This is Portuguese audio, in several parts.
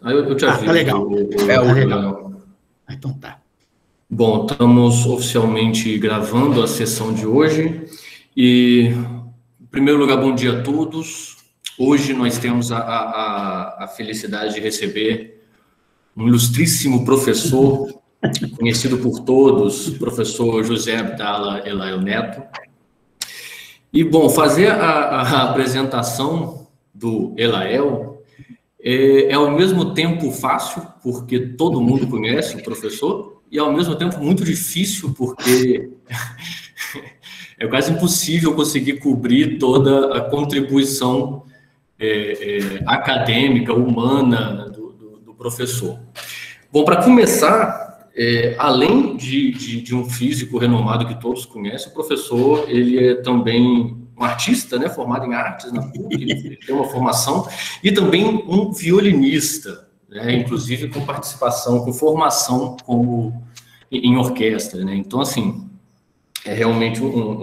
Aí eu te aviso. Tá legal. Tá legal. Então tá. Bom, estamos oficialmente gravando a sessão de hoje e, em primeiro lugar, bom dia a todos. Hoje nós temos a felicidade de receber um ilustríssimo professor, conhecido por todos, professor José Abdala Elael Neto. E, bom, fazer a apresentação do Elael é ao mesmo tempo fácil, porque todo mundo conhece o professor, e ao mesmo tempo muito difícil, porque é quase impossível conseguir cobrir toda a contribuição acadêmica, humana do professor. Bom, para começar, além de um físico renomado que todos conhecem, o professor ele é também um artista, né, formado em artes na PUC, ele tem uma formação, e também um violinista, né, inclusive com participação, com formação em orquestra, né? Então, assim, é realmente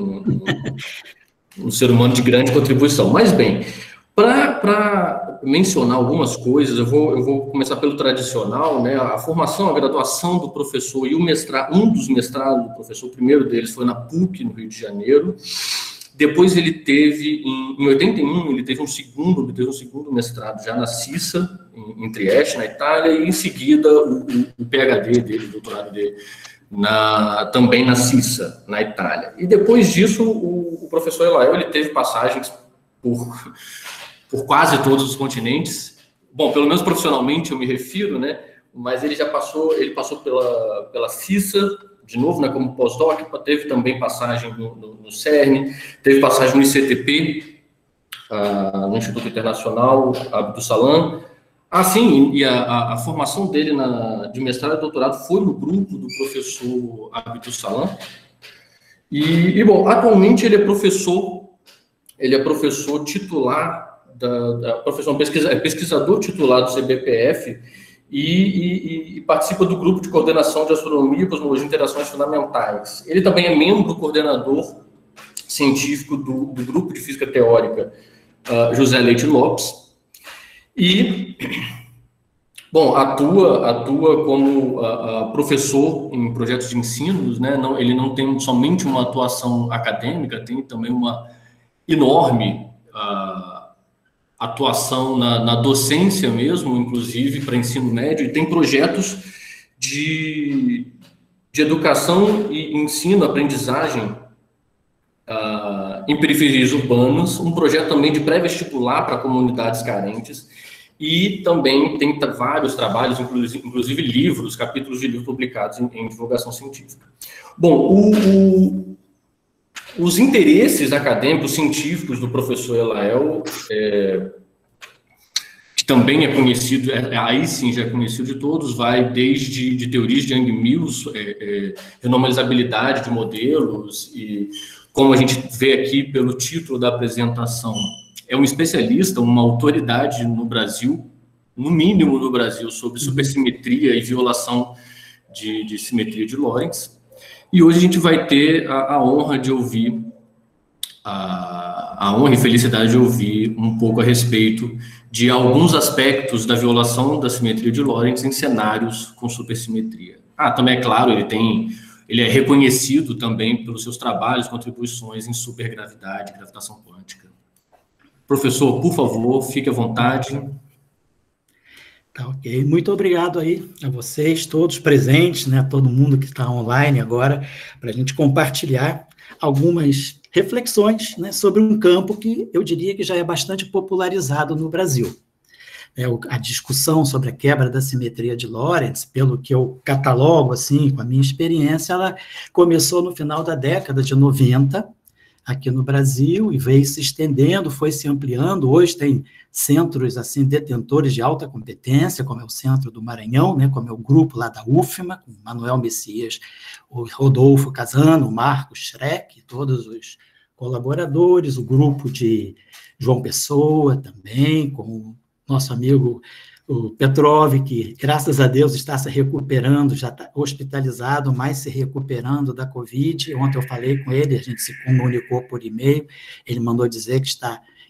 um ser humano de grande contribuição. Mas, bem, para mencionar algumas coisas, eu vou começar pelo tradicional, né? A formação, a graduação do professor e o mestrado, um dos mestrados do professor, o primeiro deles foi na PUC, no Rio de Janeiro. Depois ele teve, em 81, ele teve um segundo mestrado já na CISA, em Trieste, na Itália, e em seguida o PhD dele, o doutorado dele, também na CISA, na Itália. E depois disso, o professor Elael, ele teve passagens por quase todos os continentes. Bom, pelo menos profissionalmente eu me refiro, né? Mas ele passou pela CISA, de novo, né, como pós-doc, teve também passagem no CERN, teve passagem no ICTP, no Instituto Internacional Abdul Salam. Sim, e a formação dele de mestrado e doutorado foi no grupo do professor Abdul Salam. E bom, atualmente ele é professor titular, pesquisador titular do CBPF, e participa do grupo de coordenação de astronomia, cosmologia e interações fundamentais. Ele também é membro coordenador científico do grupo de física teórica José Leite Lopes e, bom, atua como professor em projetos de ensino, né? Ele não tem somente uma atuação acadêmica, tem também uma enorme atuação na docência mesmo, inclusive para ensino médio, e tem projetos de educação e ensino, aprendizagem em periferias urbanas, um projeto também de pré-vestibular para comunidades carentes, e também tem vários trabalhos, inclusive livros, capítulos de livros publicados em divulgação científica. Bom, os interesses acadêmicos, científicos do professor Elael, que também é conhecido, aí sim já é conhecido de todos, vai desde de teorias de Yang-Mills, renormalizabilidade de modelos, e como a gente vê aqui pelo título da apresentação, é um especialista, uma autoridade no Brasil, no mínimo no Brasil, sobre supersimetria e violação de simetria de Lorentz. E hoje a gente vai ter a honra de ouvir, a honra e felicidade de ouvir um pouco a respeito de alguns aspectos da violação da simetria de Lorentz em cenários com supersimetria. Também é claro, ele é reconhecido também pelos seus trabalhos, contribuições em supergravidade, gravitação quântica. Professor, por favor, fique à vontade. Tá, ok. Muito obrigado aí a vocês, todos presentes, né, todo mundo que está online agora, para a gente compartilhar algumas reflexões, né, sobre um campo que eu diria que já é bastante popularizado no Brasil. A discussão sobre a quebra da simetria de Lorentz, pelo que eu catalogo, assim, com a minha experiência, ela começou no final da década de 90, aqui no Brasil, e veio se estendendo, foi se ampliando. Hoje tem centros, assim, detentores de alta competência, como é o Centro do Maranhão, né, como é o grupo lá da UFMA, com o Manuel Messias, o Rodolfo Casano, o Marcos Schreck, todos os colaboradores, o grupo de João Pessoa também, com o nosso amigo o Petrov, que, graças a Deus, está se recuperando, já está hospitalizado, mas se recuperando da Covid. Ontem eu falei com ele, a gente se comunicou por e-mail, ele mandou dizer que está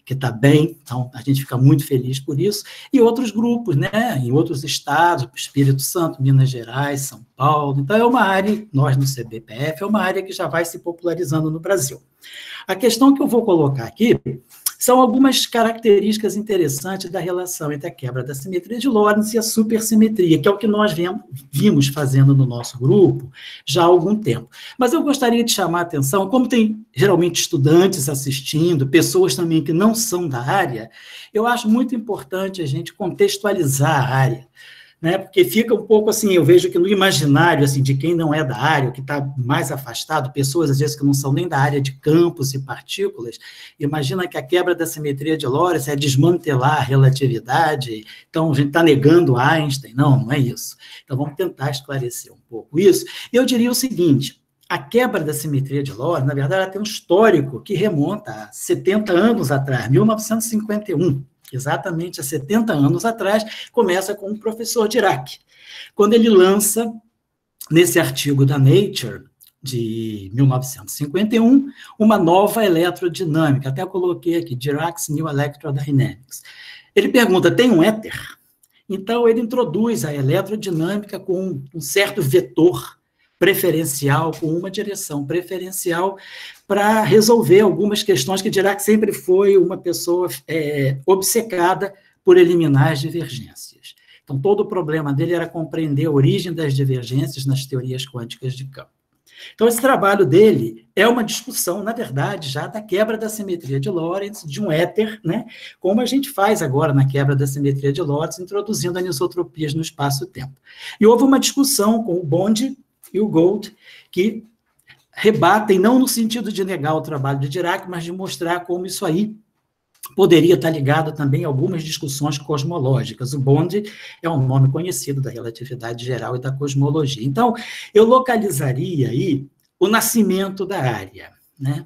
que está bem, então a gente fica muito feliz por isso, e outros grupos, né, em outros estados, Espírito Santo, Minas Gerais, São Paulo, então é uma área, nós no CBPF, é uma área que já vai se popularizando no Brasil. A questão que eu vou colocar aqui são algumas características interessantes da relação entre a quebra da simetria de Lorentz e a supersimetria, que é o que nós vimos fazendo no nosso grupo já há algum tempo. Mas eu gostaria de chamar a atenção, como tem geralmente estudantes assistindo, pessoas também que não são da área, eu acho muito importante a gente contextualizar a área, né? Porque fica um pouco assim, eu vejo que no imaginário assim, de quem não é da área, que está mais afastado, pessoas às vezes que não são nem da área de campos e partículas, imagina que a quebra da simetria de Lorentz é desmantelar a relatividade, então a gente está negando Einstein, não é isso. Então vamos tentar esclarecer um pouco isso. Eu diria o seguinte, a quebra da simetria de Lorentz, na verdade, ela tem um histórico que remonta a 70 anos atrás, 1951, exatamente há 70 anos atrás, começa com o professor Dirac, quando ele lança, nesse artigo da Nature, de 1951, uma nova eletrodinâmica, até coloquei aqui, Dirac's New Electrodynamics. Ele pergunta, tem um éter? Então, ele introduz a eletrodinâmica com um certo vetor preferencial, com uma direção preferencial, para resolver algumas questões que Dirac sempre foi uma pessoa obcecada por eliminar as divergências. Então, todo o problema dele era compreender a origem das divergências nas teorias quânticas de campo. Então, esse trabalho dele é uma discussão, na verdade, já da quebra da simetria de Lorentz, de um éter, né, como a gente faz agora na quebra da simetria de Lorentz, introduzindo anisotropias no espaço-tempo. E houve uma discussão com o Bond e o Gold, que rebatem, não no sentido de negar o trabalho de Dirac, mas de mostrar como isso aí poderia estar ligado também a algumas discussões cosmológicas. O Bond é um nome conhecido da relatividade geral e da cosmologia. Então, eu localizaria aí o nascimento da área, né?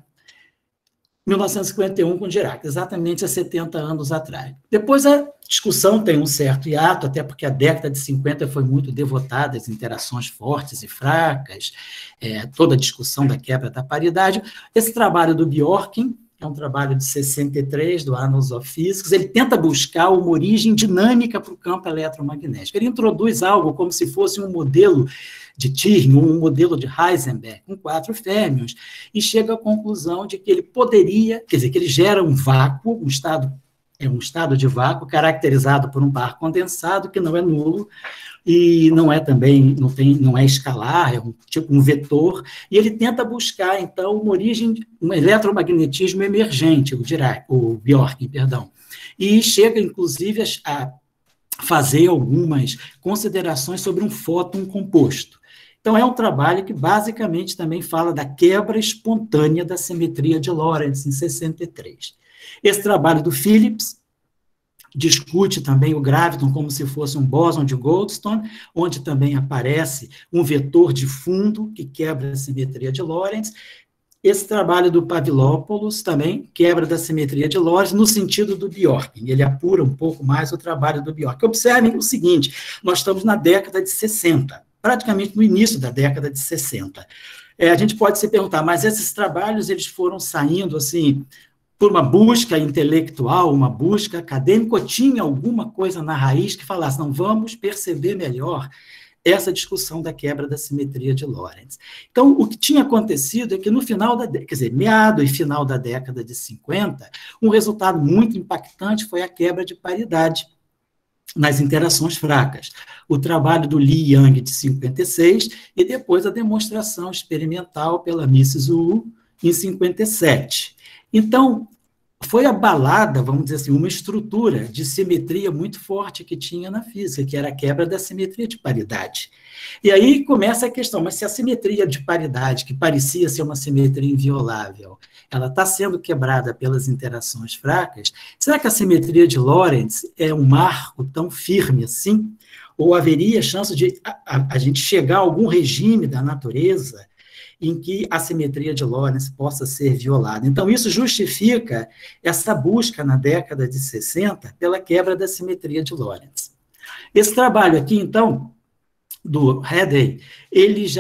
1951 com Dirac, exatamente há 70 anos atrás. Depois a discussão tem um certo hiato, até porque a década de 50 foi muito devotada às interações fortes e fracas, toda a discussão da quebra da paridade. Esse trabalho do Bjorken, é um trabalho de 63, do Annals of Physics, ele tenta buscar uma origem dinâmica para o campo eletromagnético. Ele introduz algo como se fosse um modelo de Tirring, um modelo de Heisenberg, com 4 férmions, e chega à conclusão de que ele poderia, quer dizer, que ele gera um vácuo, um estado de vácuo caracterizado por um par condensado, que não é nulo, e não é também, não é escalar, é um vetor, e ele tenta buscar, então, uma origem, um eletromagnetismo emergente, o Bjorken, perdão, e chega, inclusive, a fazer algumas considerações sobre um fóton composto. Então, é um trabalho que, basicamente, também fala da quebra espontânea da simetria de Lorentz, em 63. Esse trabalho do Phillips discute também o graviton como se fosse um bóson de Goldstone, onde também aparece um vetor de fundo que quebra a simetria de Lorentz. Esse trabalho do Pavlopoulos também quebra da simetria de Lorentz no sentido do Bjorken. Ele apura um pouco mais o trabalho do Bjorken. Observem o seguinte, nós estamos na década de 60, praticamente no início da década de 60. A gente pode se perguntar, mas esses trabalhos eles foram saindo assim por uma busca intelectual, uma busca acadêmica, ou tinha alguma coisa na raiz que falasse, não, vamos perceber melhor essa discussão da quebra da simetria de Lorentz. Então, o que tinha acontecido é que no final da década, quer dizer, meado e final da década de 50, um resultado muito impactante foi a quebra de paridade nas interações fracas. O trabalho do Li Yang de 56 e depois a demonstração experimental pela Mrs. Wu em 57. Então, foi abalada, vamos dizer assim, uma estrutura de simetria muito forte que tinha na física, que era a quebra da simetria de paridade. E aí começa a questão, mas se a simetria de paridade, que parecia ser uma simetria inviolável, ela está sendo quebrada pelas interações fracas, será que a simetria de Lorentz é um marco tão firme assim? Ou haveria chance de a gente chegar a algum regime da natureza em que a simetria de Lorentz possa ser violada? Então, isso justifica essa busca na década de 60 pela quebra da simetria de Lorentz. Esse trabalho aqui, então, do Hadley, ele já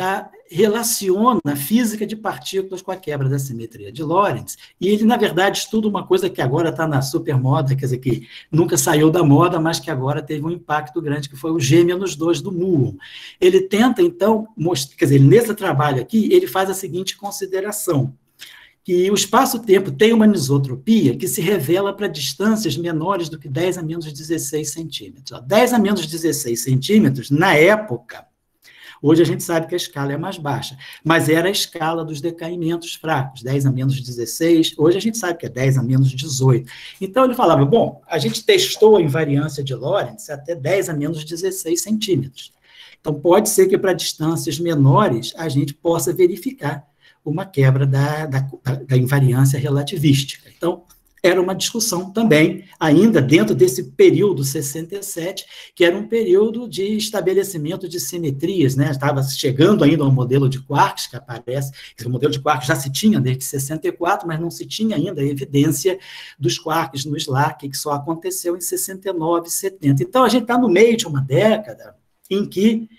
relaciona a física de partículas com a quebra da simetria de Lorentz, e ele, na verdade, estuda uma coisa que agora está na supermoda, quer dizer, que nunca saiu da moda, mas que agora teve um impacto grande, que foi o G-2 do muon. Ele tenta, então, mostrar, quer dizer, nesse trabalho aqui, ele faz a seguinte consideração, que o espaço-tempo tem uma anisotropia que se revela para distâncias menores do que 10 a menos 16 centímetros. 10 a menos 16 centímetros, na época, hoje a gente sabe que a escala é mais baixa, mas era a escala dos decaimentos fracos, 10 a menos 16, hoje a gente sabe que é 10 a menos 18. Então ele falava, bom, a gente testou a invariância de Lorentz até 10 a menos 16 centímetros. Então pode ser que para distâncias menores a gente possa verificar uma quebra da invariância relativística. Então, era uma discussão também, ainda dentro desse período 67, que era um período de estabelecimento de simetrias, né? Estava chegando ainda ao modelo de quarks, que aparece, o modelo de quarks já se tinha desde 64, mas não se tinha ainda a evidência dos quarks no SLAC, que só aconteceu em 69 e 70. Então, a gente está no meio de uma década em que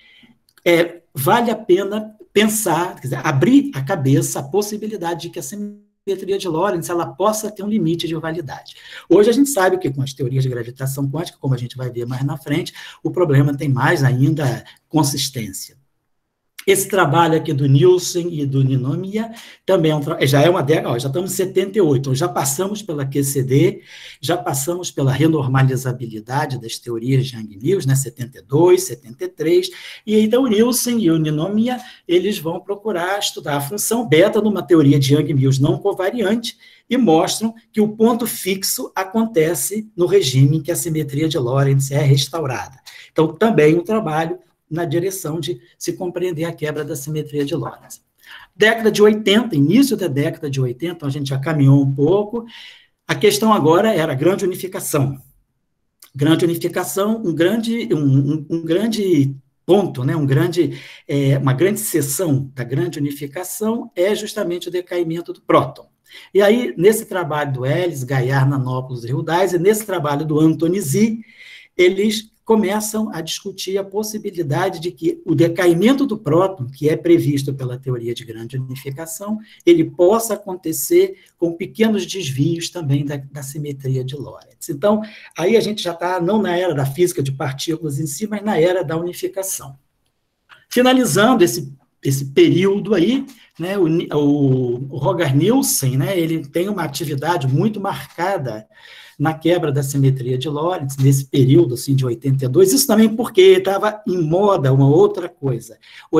vale a pena pensar, quer dizer, abrir a cabeça a possibilidade de que a simetria de Lorentz ela possa ter um limite de validade. Hoje a gente sabe que com as teorias de gravitação quântica, como a gente vai ver mais na frente, o problema tem mais ainda consistência. Esse trabalho aqui do Nielsen e do Ninomiya também já é uma década, já estamos em 78, então já passamos pela QCD, já passamos pela renormalizabilidade das teorias de Young-Mills, né, 72, 73, e então o Nielsen e o Ninomiya, eles vão procurar estudar a função beta numa teoria de Young-Mills não covariante e mostram que o ponto fixo acontece no regime em que a simetria de Lorentz é restaurada. Então, também um trabalho na direção de se compreender a quebra da simetria de Lorentz. Década de 80, início da década de 80, a gente já caminhou um pouco, a questão agora era a grande unificação. Grande unificação, um grande ponto, né, uma grande seção da grande unificação é justamente o decaimento do próton. E aí, nesse trabalho do Ellis, Gaillard, Nanopoulos e Rudais, e nesse trabalho do Antonizzi, eles começam a discutir a possibilidade de que o decaimento do próton, que é previsto pela teoria de grande unificação, ele possa acontecer com pequenos desvios também da simetria de Lorentz. Então, aí a gente já está não na era da física de partículas em si, mas na era da unificação. Finalizando esse período aí, né, o Roger Nielsen, né, ele tem uma atividade muito marcada na quebra da simetria de Lorentz, nesse período assim, de 82, isso também porque estava em moda uma outra coisa.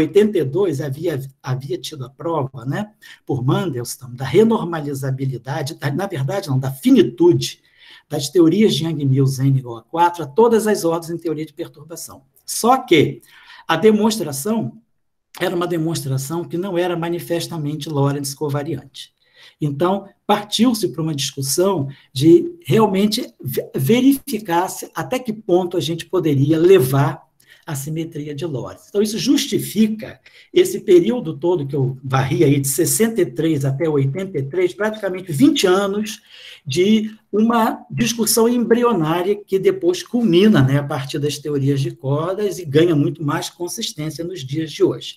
82 havia tido a prova, né, por Mandelstam, da renormalizabilidade, na verdade não, da finitude das teorias de Young-Mills n igual a 4 a todas as ordens em teoria de perturbação. Só que a demonstração era uma demonstração que não era manifestamente Lorentz covariante. Então, partiu-se para uma discussão de realmente verificar até que ponto a gente poderia levar a simetria de Lorentz. Então, isso justifica esse período todo que eu varri aí, de 63 até 83, praticamente 20 anos de uma discussão embrionária que depois culmina, né, a partir das teorias de cordas e ganha muito mais consistência nos dias de hoje.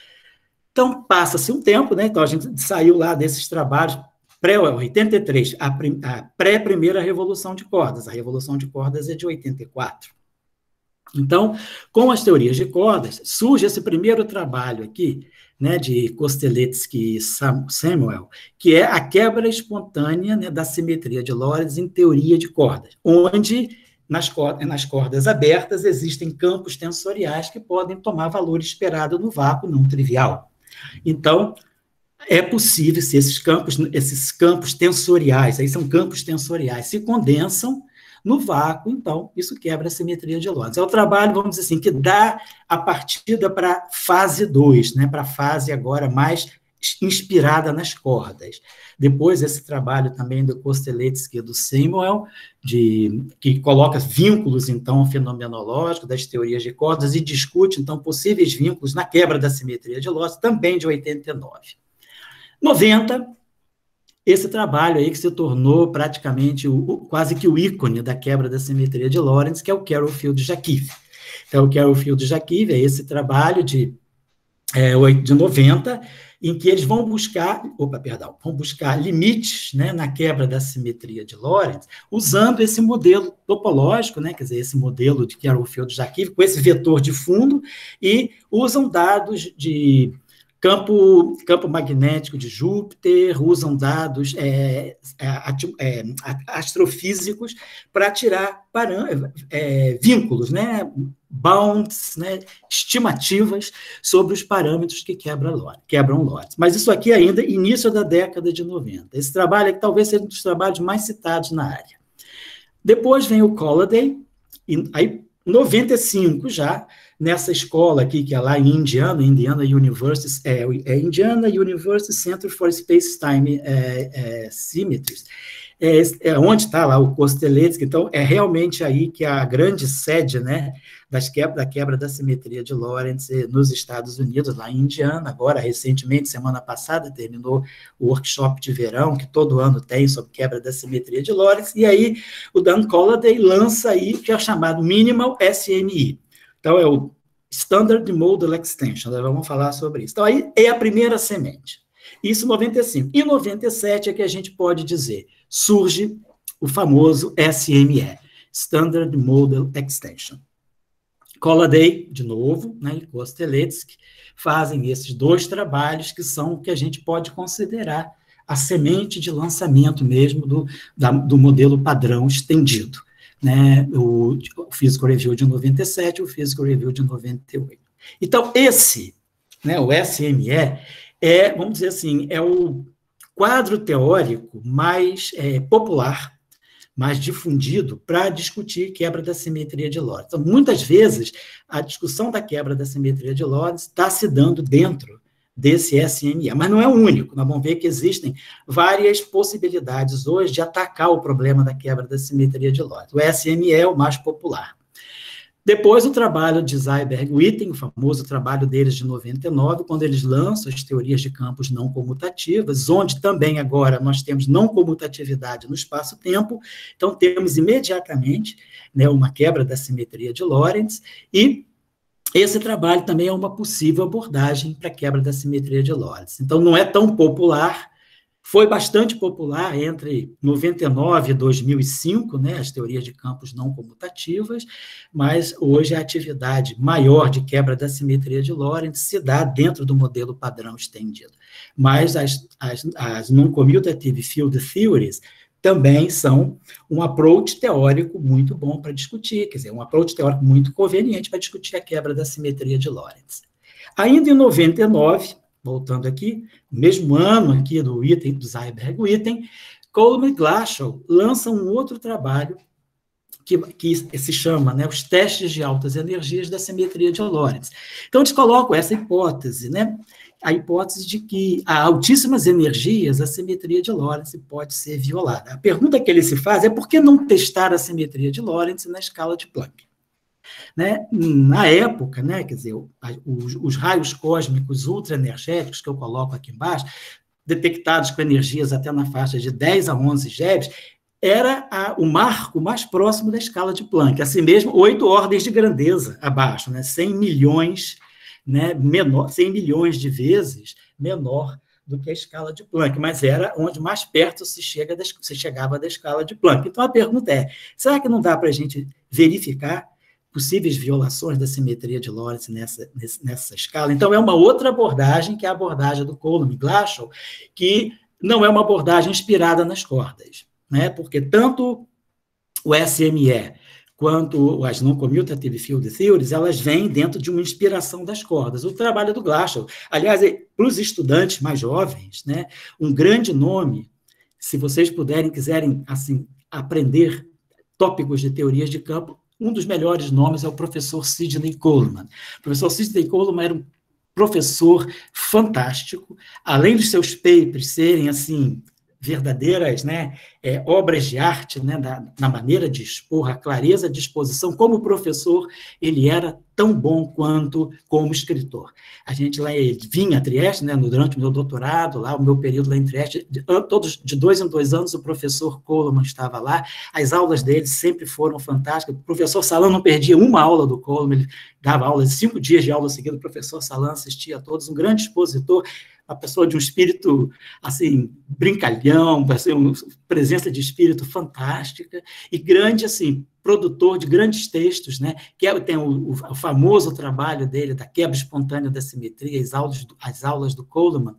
Então, passa-se um tempo, né? Então, a gente saiu lá desses trabalhos, pré-83, a pré-primeira revolução de cordas. A revolução de cordas é de 84. Então, com as teorias de cordas, surge esse primeiro trabalho aqui, né, de Kosteletsky e Samuel, que é a quebra espontânea, né, da simetria de Lorentz em teoria de cordas, onde nas cordas abertas existem campos tensoriais que podem tomar valor esperado no vácuo não trivial. Então, é possível, se esses campos tensoriais, aí são campos tensoriais, se condensam no vácuo, então, isso quebra a simetria de Lorentz. É o trabalho, vamos dizer assim, que dá a partida para a fase 2, né, para a fase agora mais inspirada nas cordas. Depois, esse trabalho também do Kosteletsky e do Samuel, que coloca vínculos, então, fenomenológicos das teorias de cordas e discute, então, possíveis vínculos na quebra da simetria de Lorentz, também de 89. 90, esse trabalho aí que se tornou praticamente quase que o ícone da quebra da simetria de Lorentz, que é o Carroll-Field-Jacquive. Então, o Carroll-Field-Jacquive é esse trabalho de de 90, em que eles vão buscar limites, né, na quebra da simetria de Lorentz, usando esse modelo topológico, né, quer dizer, esse modelo que era o Field-Jarquive, com esse vetor de fundo, e usam dados de campo magnético de Júpiter, usam dados astrofísicos para tirar vínculos, né, bounds, né, estimativas sobre os parâmetros que quebram Lorentz. Mas isso aqui ainda início da década de 90. Esse trabalho é que talvez seja um dos trabalhos mais citados na área. Depois vem o Colliday, e aí, 95 já, nessa escola aqui, que é lá em Indiana University, Indiana University Center for Space-Time Symmetries, onde está lá o Kosteletsky. Então, é realmente aí que a grande sede, né, da quebra da simetria de Lorentz nos Estados Unidos, lá em Indiana. Agora, recentemente, semana passada, terminou o workshop de verão, que todo ano tem, sobre quebra da simetria de Lorentz, e aí o Dan Colliday lança aí, que é chamado Minimal SMI. Então, é o Standard Model Extension, nós vamos falar sobre isso. Então, aí é a primeira semente. Isso em 95. Em 97 é que a gente pode dizer, surge o famoso SME, Standard Model Extension. Colliday, de novo, né, e Kosteletsky, fazem esses dois trabalhos que são o que a gente pode considerar a semente de lançamento mesmo do modelo padrão estendido, né, o Physical Review de 97 e o Physical Review de 98. Então, esse, né, o SME, vamos dizer assim, é o quadro teórico mais popular, mais difundido para discutir quebra da simetria de Lorentz. Então, muitas vezes, a discussão da quebra da simetria de Lorentz está se dando dentro desse SME, mas não é o único. Nós vamos ver que existem várias possibilidades hoje de atacar o problema da quebra da simetria de Lorentz. O SME é o mais popular. Depois, o trabalho de Seiberg e Witten, o famoso trabalho deles de 99, quando eles lançam as teorias de campos não comutativas, onde também agora nós temos não comutatividade no espaço-tempo, então temos imediatamente, né, uma quebra da simetria de Lorentz, e esse trabalho também é uma possível abordagem para a quebra da simetria de Lorentz. Então, não é tão popular. Foi bastante popular entre 99 e 2005, né, as teorias de campos não comutativas, mas hoje a atividade maior de quebra da simetria de Lorentz se dá dentro do modelo padrão estendido. Mas as non-commutative field theories também são um approach teórico muito bom para discutir, quer dizer, um approach teórico muito conveniente para discutir a quebra da simetria de Lorentz. Ainda em 99, voltando aqui, no mesmo ano aqui do Witten, do Seiberg e Witten, Coleman e Glashow lançam um outro trabalho que se chama, né, os testes de altas energias da simetria de Lorentz. Então, eles colocam essa hipótese, né, a hipótese de que a altíssimas energias, a simetria de Lorentz pode ser violada. A pergunta que ele se faz é por que não testar a simetria de Lorentz na escala de Planck? Né? Na época, né, quer dizer, os raios cósmicos ultraenergéticos, que eu coloco aqui embaixo, detectados com energias até na faixa de 10 a 11 GeV, era o marco mais próximo da escala de Planck, assim mesmo, 8 ordens de grandeza abaixo, né, 100 milhões, né, 100 milhões de vezes menor do que a escala de Planck, mas era onde mais perto se chegava da escala de Planck. Então, a pergunta é, será que não dá para a gente verificar possíveis violações da simetria de Lorentz nessa escala? Então, é uma outra abordagem, que é a abordagem do Coleman e Glashow, que não é uma abordagem inspirada nas cordas, né? Porque tanto o SME quanto as non-commutative field theories, elas vêm dentro de uma inspiração das cordas. O trabalho do Glashow, aliás, para os estudantes mais jovens, né, um grande nome, se vocês quiserem assim, aprender tópicos de teorias de campo, um dos melhores nomes é o professor Sidney Coleman. O professor Sidney Coleman era um professor fantástico, além dos seus papers serem, assim, verdadeiras, né, obras de arte, né, na maneira de expor, a clareza de exposição. Como professor, ele era tão bom quanto como escritor. A gente lá vinha a Trieste, né, durante o meu doutorado, lá o meu período lá em Trieste, todos de 2 em 2 anos, o professor Coleman estava lá, as aulas dele sempre foram fantásticas, o professor Salan não perdia uma aula do Coleman, ele dava aula, 5 dias de aula seguida, o professor Salan assistia a todos, um grande expositor, uma pessoa de um espírito, assim, brincalhão, assim, uma presença de espírito fantástica, e grande, assim, produtor de grandes textos, né? Que tem o famoso trabalho dele, da quebra espontânea da simetria, as aulas do Coleman,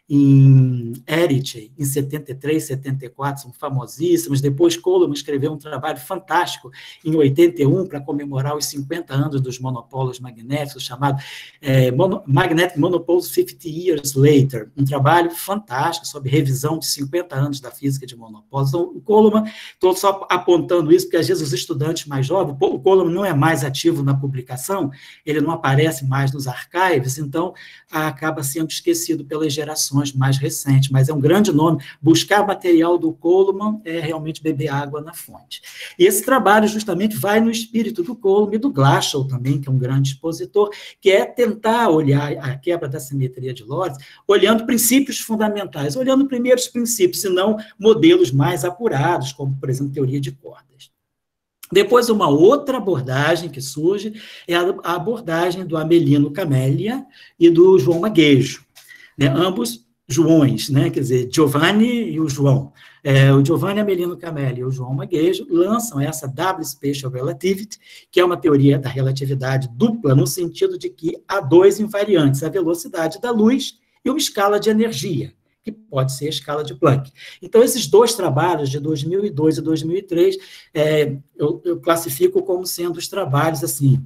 em Eritch, em 73, 74, são famosíssimos. Depois, Coleman escreveu um trabalho fantástico em 81, para comemorar os 50 anos dos monopólios magnéticos, chamado Magnetic Monopoles 50 Years Later, um trabalho fantástico sobre revisão de 50 anos da física de monopólios. Então, o Coleman, estou só apontando isso, porque às vezes os estudantes mais jovens, o Coleman não é mais ativo na publicação, ele não aparece mais nos archives, então acaba sendo esquecido pelas gerações mais recentes, mas é um grande nome. Buscar material do Coleman é realmente beber água na fonte. E esse trabalho justamente vai no espírito do Coleman e do Glashow também, que é um grande expositor, que é tentar olhar a quebra da simetria de Lorentz, olhando princípios fundamentais, olhando primeiro os princípios, e não modelos mais apurados, como, por exemplo, teoria de cordas. Depois, uma outra abordagem que surge é a abordagem do Amelino Camélia e do João Maguejo, né? Ambos Joões, né? Quer dizer, Giovanni e o João. O Giovanni Amelino Camélia e o João Maguejo lançam essa Double Spatial Relativity, que é uma teoria da relatividade dupla, no sentido de que há 2 invariantes, a velocidade da luz e uma escala de energia, que pode ser a escala de Planck. Então, esses 2 trabalhos, de 2002 e 2003, eu classifico como sendo os trabalhos assim,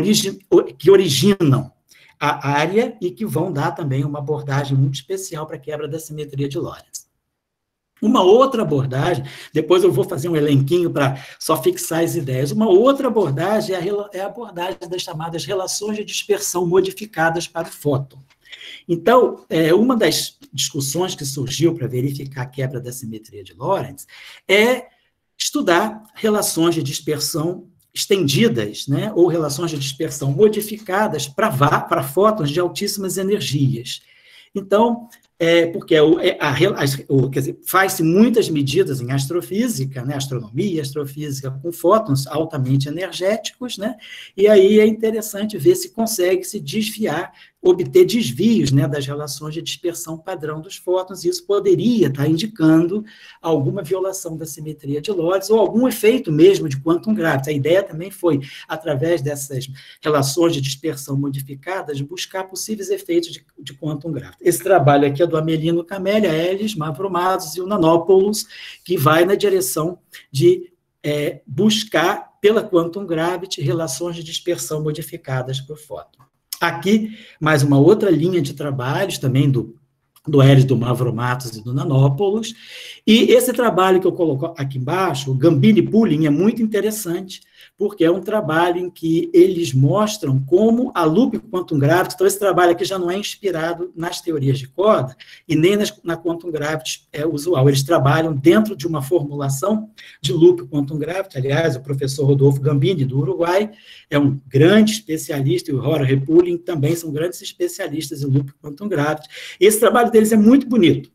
que originam a área e que vão dar também uma abordagem muito especial para a quebra da simetria de Lorentz. Uma outra abordagem, depois eu vou fazer um elenquinho para só fixar as ideias, uma outra abordagem é a abordagem das chamadas relações de dispersão modificadas para o fóton. Então, uma das discussões que surgiu para verificar a quebra da simetria de Lorentz é estudar relações de dispersão estendidas, né, ou relações de dispersão modificadas para fótons de altíssimas energias. Então, porque quer dizer, faz-se muitas medidas em astrofísica, né, astronomia e astrofísica, com fótons altamente energéticos, né, e aí é interessante ver se consegue se desviar, obter desvios, né, das relações de dispersão padrão dos fótons, e isso poderia estar indicando alguma violação da simetria de Lorentz, ou algum efeito mesmo de quantum gravity. A ideia também foi, através dessas relações de dispersão modificadas, buscar possíveis efeitos de quantum gravity. Esse trabalho aqui é do Amelino Camélia, Ellis, Mavromatos e o Nanopoulos, que vai na direção de buscar, pela quantum gravity, relações de dispersão modificadas por fóton. Aqui, mais uma outra linha de trabalhos, também do Ellis, do Mavromatos e do Nanopoulos, e esse trabalho que eu coloco aqui embaixo, o Gambini Pooling, é muito interessante, porque é um trabalho em que eles mostram como a loop quantum gravity, então esse trabalho aqui já não é inspirado nas teorias de corda, e nem na quantum gravity usual, eles trabalham dentro de uma formulação de loop quantum gravity. Aliás, o professor Rodolfo Gambini, do Uruguai, é um grande especialista, e o Jorge Pooling também são grandes especialistas em loop quantum gravity. Esse trabalho deles é muito bonito.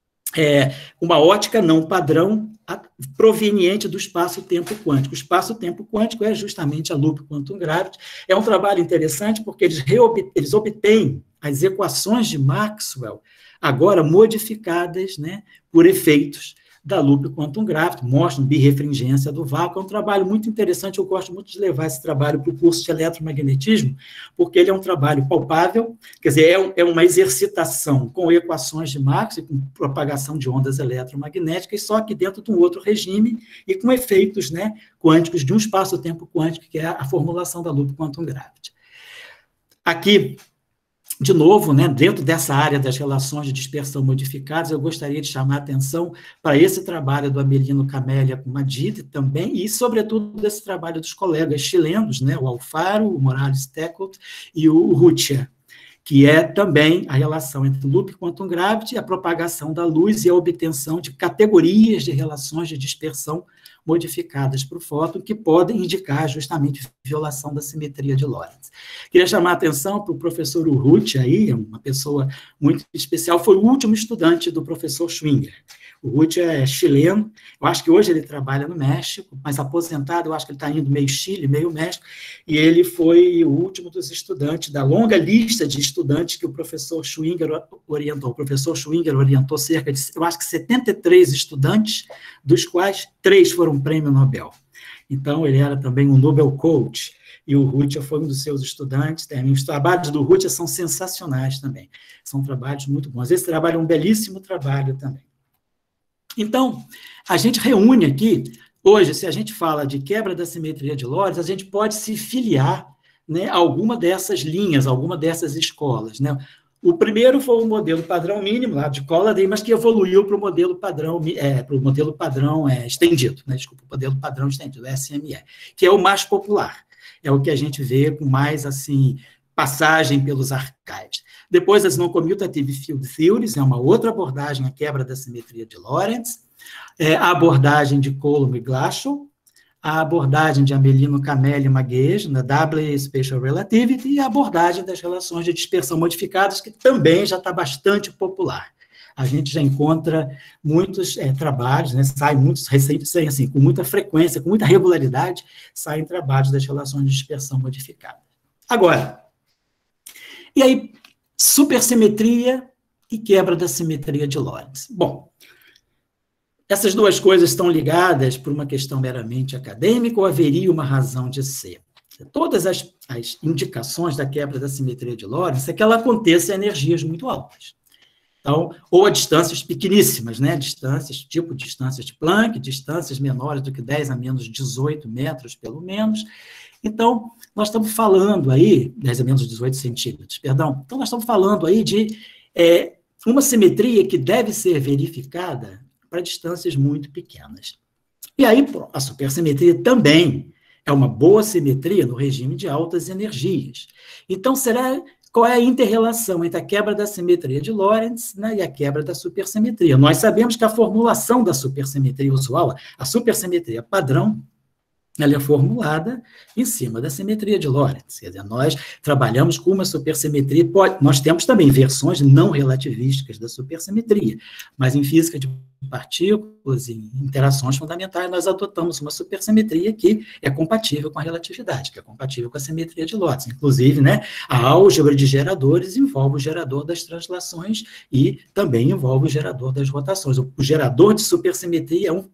Uma ótica não padrão proveniente do espaço-tempo quântico. O espaço-tempo quântico é justamente a loop quantum gravity. É um trabalho interessante porque eles obtêm as equações de Maxwell, agora modificadas, né, por efeitos da loop quantum gravity, mostram birrefringência do vácuo. É um trabalho muito interessante, eu gosto muito de levar esse trabalho para o curso de eletromagnetismo, porque ele é um trabalho palpável, quer dizer, é uma exercitação com equações de Maxwell, com propagação de ondas eletromagnéticas, só que dentro de um outro regime e com efeitos, né, quânticos de um espaço-tempo quântico, que é a formulação da loop quantum gravity. Aqui, de novo, né, dentro dessa área das relações de dispersão modificadas, eu gostaria de chamar a atenção para esse trabalho do Amelino Camélia com Madid também, e, sobretudo, desse trabalho dos colegas chilenos, né, o Alfaro, o Morales Teckelt e o Rutia, que é também a relação entre loop quantum gravity, a propagação da luz e a obtenção de categorias de relações de dispersão modificadas para o fóton, que podem indicar justamente violação da simetria de Lorentz. Queria chamar a atenção para o professor Urrutia, aí, uma pessoa muito especial, foi o último estudante do professor Schwinger. O Urrutia é chileno, eu acho que hoje ele trabalha no México, mas aposentado, eu acho que ele está indo meio Chile, meio México, e ele foi o último dos estudantes, da longa lista de estudantes que o professor Schwinger orientou. O professor Schwinger orientou cerca de, eu acho que 73 estudantes, dos quais 3 foram prêmio Nobel. Então, ele era também um Nobel Coach, e o Urrutia foi um dos seus estudantes. Os trabalhos do Urrutia são sensacionais também, são trabalhos muito bons. Esse trabalho é um belíssimo trabalho também. Então, a gente reúne aqui, hoje, se a gente fala de quebra da simetria de Lorentz, a gente pode se filiar, né, a alguma dessas linhas, alguma dessas escolas, né? O primeiro foi o modelo padrão mínimo, lá de Colladey, mas que evoluiu para o modelo padrão, estendido, né? Desculpa, o modelo padrão estendido, SME, que é o mais popular, é o que a gente vê com mais, assim, passagem pelos archives. Depois, as non-commutative field theories, é uma outra abordagem, a quebra da simetria de Lorentz, a abordagem de Coulomb e Glashow, a abordagem de Amelino, Camelli e Maguez, na Double Spatial Relativity, e a abordagem das relações de dispersão modificadas, que também já está bastante popular. A gente já encontra muitos trabalhos, né, saem muitos recentes, assim, com muita frequência, com muita regularidade, saem trabalhos das relações de dispersão modificada. Agora, e aí, supersimetria e quebra da simetria de Lorentz. Bom, essas duas coisas estão ligadas por uma questão meramente acadêmica ou haveria uma razão de ser? Todas as indicações da quebra da simetria de Lorentz é que ela aconteça a energias muito altas. Então, ou a distâncias pequeníssimas, né? Distâncias, tipo distâncias de Planck, distâncias menores do que 10 a menos 18 metros, pelo menos. Então, nós estamos falando aí, 10 a menos 18 centímetros, perdão. Então, nós estamos falando aí de uma simetria que deve ser verificada para distâncias muito pequenas. E aí, a supersimetria também é uma boa simetria no regime de altas energias. Então, qual é a inter-relação entre a quebra da simetria de Lorentz, né, e a quebra da supersimetria? Nós sabemos que a formulação da supersimetria usual, a supersimetria padrão, ela é formulada em cima da simetria de Lorentz. Quer dizer, nós trabalhamos com uma supersimetria, nós temos também versões não relativísticas da supersimetria, mas em física de partículas e interações fundamentais, nós adotamos uma supersimetria que é compatível com a relatividade, que é compatível com a simetria de Lorentz. Inclusive, né, a álgebra de geradores envolve o gerador das translações e também envolve o gerador das rotações. O gerador de supersimetria é um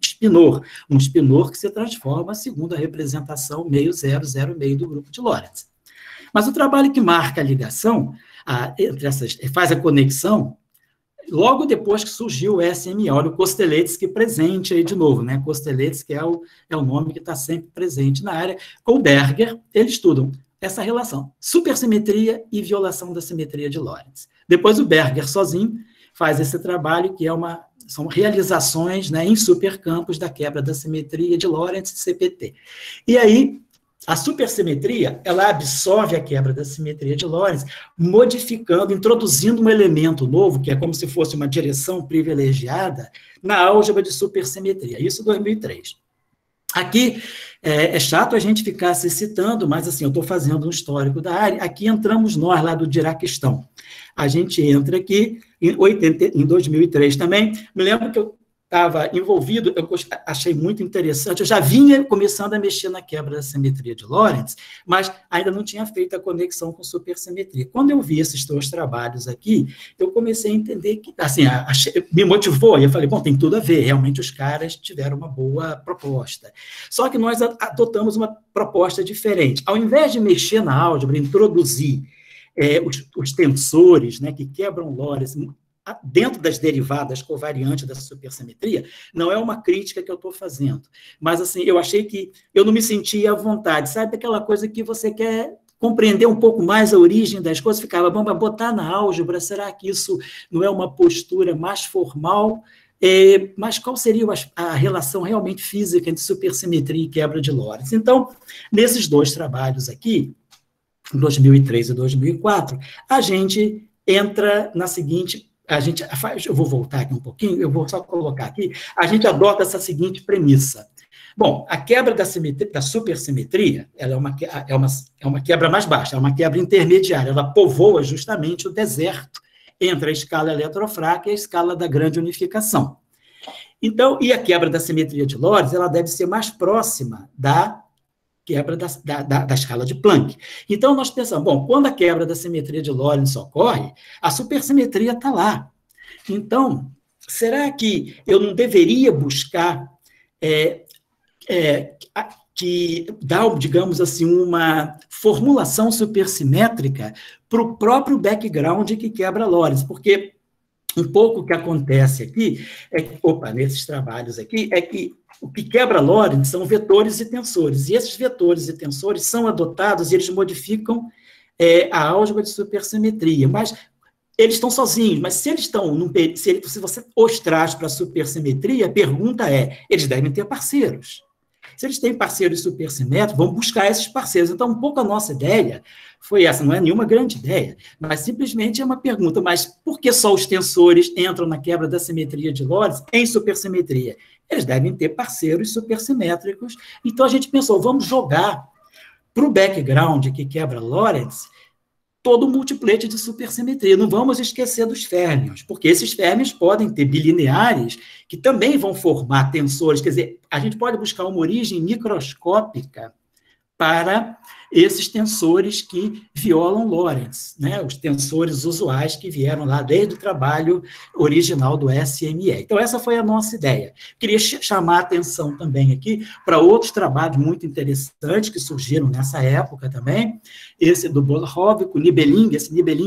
spinor que se transforma segundo a representação meio zero, zero meio do grupo de Lorentz. Mas o trabalho que marca a ligação, entre essas, faz a conexão, logo depois que surgiu o SME, olha o Kosteletsky presente aí de novo, né? Kosteletsky é o nome que está sempre presente na área. Com o Berger, eles estudam essa relação, supersimetria e violação da simetria de Lorentz. Depois o Berger sozinho faz esse trabalho, que são realizações, né, em supercampos da quebra da simetria de Lorentz e CPT. E aí, a supersimetria, ela absorve a quebra da simetria de Lorentz, modificando, introduzindo um elemento novo, que é como se fosse uma direção privilegiada, na álgebra de supersimetria. Isso em 2003. Aqui, é chato a gente ficar se citando, mas assim, eu estou fazendo um histórico da área. Aqui entramos nós, lá do Dirac-Stão. A gente entra aqui em 2003 também. Me lembro que eu estava envolvido, eu achei muito interessante, eu já vinha começando a mexer na quebra da simetria de Lorentz, mas ainda não tinha feito a conexão com supersimetria. Quando eu vi esses 2 trabalhos aqui, eu comecei a entender que, assim, me motivou, e eu falei, bom, tem tudo a ver, realmente os caras tiveram uma boa proposta. Só que nós adotamos uma proposta diferente. Ao invés de mexer na álgebra, introduzir os tensores, né, que quebram Lorentz dentro das derivadas covariantes da supersimetria, não é uma crítica que eu estou fazendo. Mas, assim, eu achei que eu não me sentia à vontade. Sabe aquela coisa que você quer compreender um pouco mais a origem das coisas? Ficava, bom, mas botar na álgebra, será que isso não é uma postura mais formal? Mas qual seria a relação realmente física entre supersimetria e quebra de Lorentz? Então, nesses 2 trabalhos aqui, em 2003 e 2004, a gente entra na seguinte... eu vou voltar aqui um pouquinho, eu vou só colocar aqui, a gente adota essa seguinte premissa. Bom, a quebra da supersimetria, ela é uma quebra mais baixa, é uma quebra intermediária, ela povoa justamente o deserto entre a escala eletrofraca e a escala da grande unificação. Então, e a quebra da simetria de Lorentz, ela deve ser mais próxima da quebra da escala de Planck. Então, nós pensamos, bom, quando a quebra da simetria de Lorentz ocorre, a supersimetria está lá. Então, será que eu não deveria buscar que dá, digamos assim, uma formulação supersimétrica para o próprio background que quebra Lorentz? Porque um pouco o que acontece aqui, nesses trabalhos aqui, é que o que quebra Lorentz são vetores e tensores, e esses vetores e tensores são adotados e eles modificam a álgebra de supersimetria, mas eles estão sozinhos, mas se eles estão, se você os traz para a supersimetria, a pergunta é, eles devem ter parceiros. Se eles têm parceiros supersimétricos, vamos buscar esses parceiros. Então, um pouco a nossa ideia foi essa, não é nenhuma grande ideia, mas simplesmente é uma pergunta, mas por que só os tensores entram na quebra da simetria de Lorentz em supersimetria? Eles devem ter parceiros supersimétricos. Então, a gente pensou, vamos jogar para o background que quebra Lorentz todo o multiplete de supersimetria. Não vamos esquecer dos férmions, porque esses férmions podem ter bilineares que também vão formar tensores. Quer dizer, a gente pode buscar uma origem microscópica para esses tensores que violam Lorentz, né? Os tensores usuais que vieram lá desde o trabalho original do SME. Então, essa foi a nossa ideia. Queria chamar a atenção também aqui para outros trabalhos muito interessantes que surgiram nessa época também, esse do Bolhov, o Nibelung,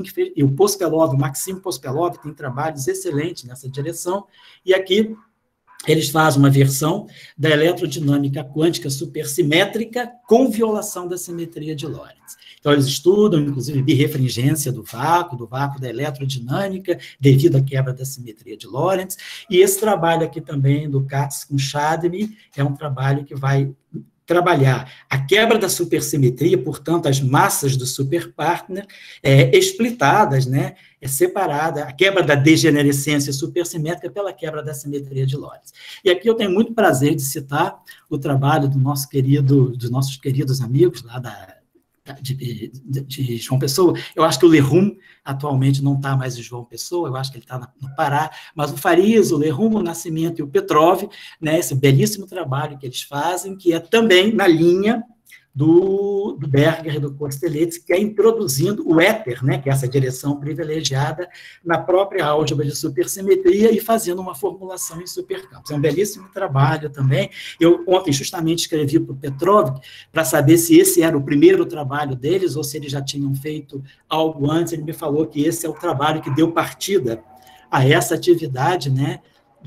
e o Pospelov, o Maxim Pospelov, tem trabalhos excelentes nessa direção, e aqui eles fazem uma versão da eletrodinâmica quântica supersimétrica com violação da simetria de Lorentz. Então, eles estudam, inclusive, birrefringência do vácuo da eletrodinâmica, devido à quebra da simetria de Lorentz, e esse trabalho aqui também, do Katz com Chademy, é um trabalho que vai trabalhar a quebra da supersimetria, portanto, as massas do superpartner explitadas, né, separada, a quebra da degenerescência supersimétrica pela quebra da simetria de Lorentz. E aqui eu tenho muito prazer de citar o trabalho dos nossos queridos amigos lá de João Pessoa. Eu acho que o Lerum atualmente não está mais em João Pessoa, eu acho que ele está no Pará, mas o Farias, o Lerum, o Nascimento e o Petrov, né, esse belíssimo trabalho que eles fazem, que é também na linha do Berger e do Kosteletz, que é introduzindo o éter, né, que é essa direção privilegiada, na própria álgebra de supersimetria e fazendo uma formulação em supercampos. É um belíssimo trabalho também. Eu ontem justamente escrevi para o Petrov para saber se esse era o primeiro trabalho deles ou se eles já tinham feito algo antes. Ele me falou que esse é o trabalho que deu partida a essa atividade, né,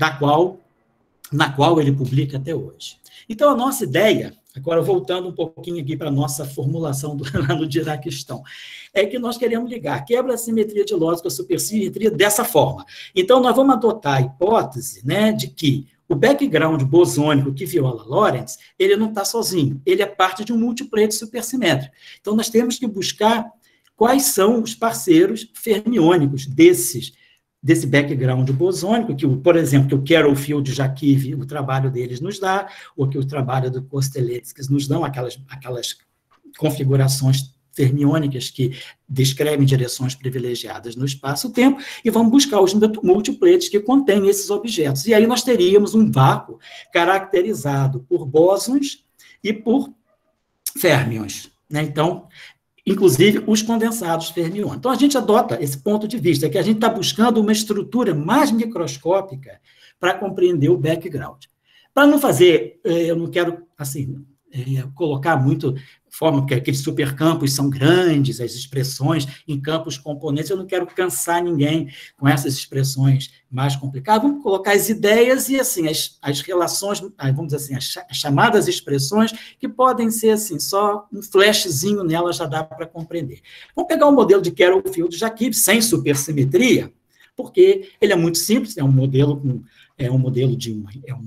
na qual ele publica até hoje. Então, a nossa ideia, agora voltando um pouquinho aqui para a nossa formulação do Dirac-Stone, é que nós queremos ligar a quebra da simetria de Lorentz com a supersimetria dessa forma. Então, nós vamos adotar a hipótese, né, de que o background bosônico que viola Lorentz, ele não está sozinho, ele é parte de um multiplete supersimétrico. Então, nós temos que buscar quais são os parceiros fermiônicos desse background bosônico, que, por exemplo, que o Carol Field Jakiv, o trabalho deles nos dá, ou que o trabalho do Kosteletz nos dão, aquelas configurações fermiônicas que descrevem direções privilegiadas no espaço-tempo, e vamos buscar os multipletes que contêm esses objetos. E aí nós teríamos um vácuo caracterizado por bósons e por férmions, né? Então, inclusive os condensados fermiônicos. Então, a gente adota esse ponto de vista, que a gente está buscando uma estrutura mais microscópica para compreender o background. Para não fazer, eu não quero, assim, colocar muito forma, porque aqueles supercampos são grandes, as expressões em campos componentes, eu não quero cansar ninguém com essas expressões mais complicadas, vamos colocar as ideias e, assim, as relações, vamos dizer assim, as chamadas expressões, que podem ser, assim, só um flashzinho nela já dá para compreender. Vamos pegar o modelo de Carol Field Jakiv, sem supersimetria, porque ele é muito simples, é um modelo com é um modelo de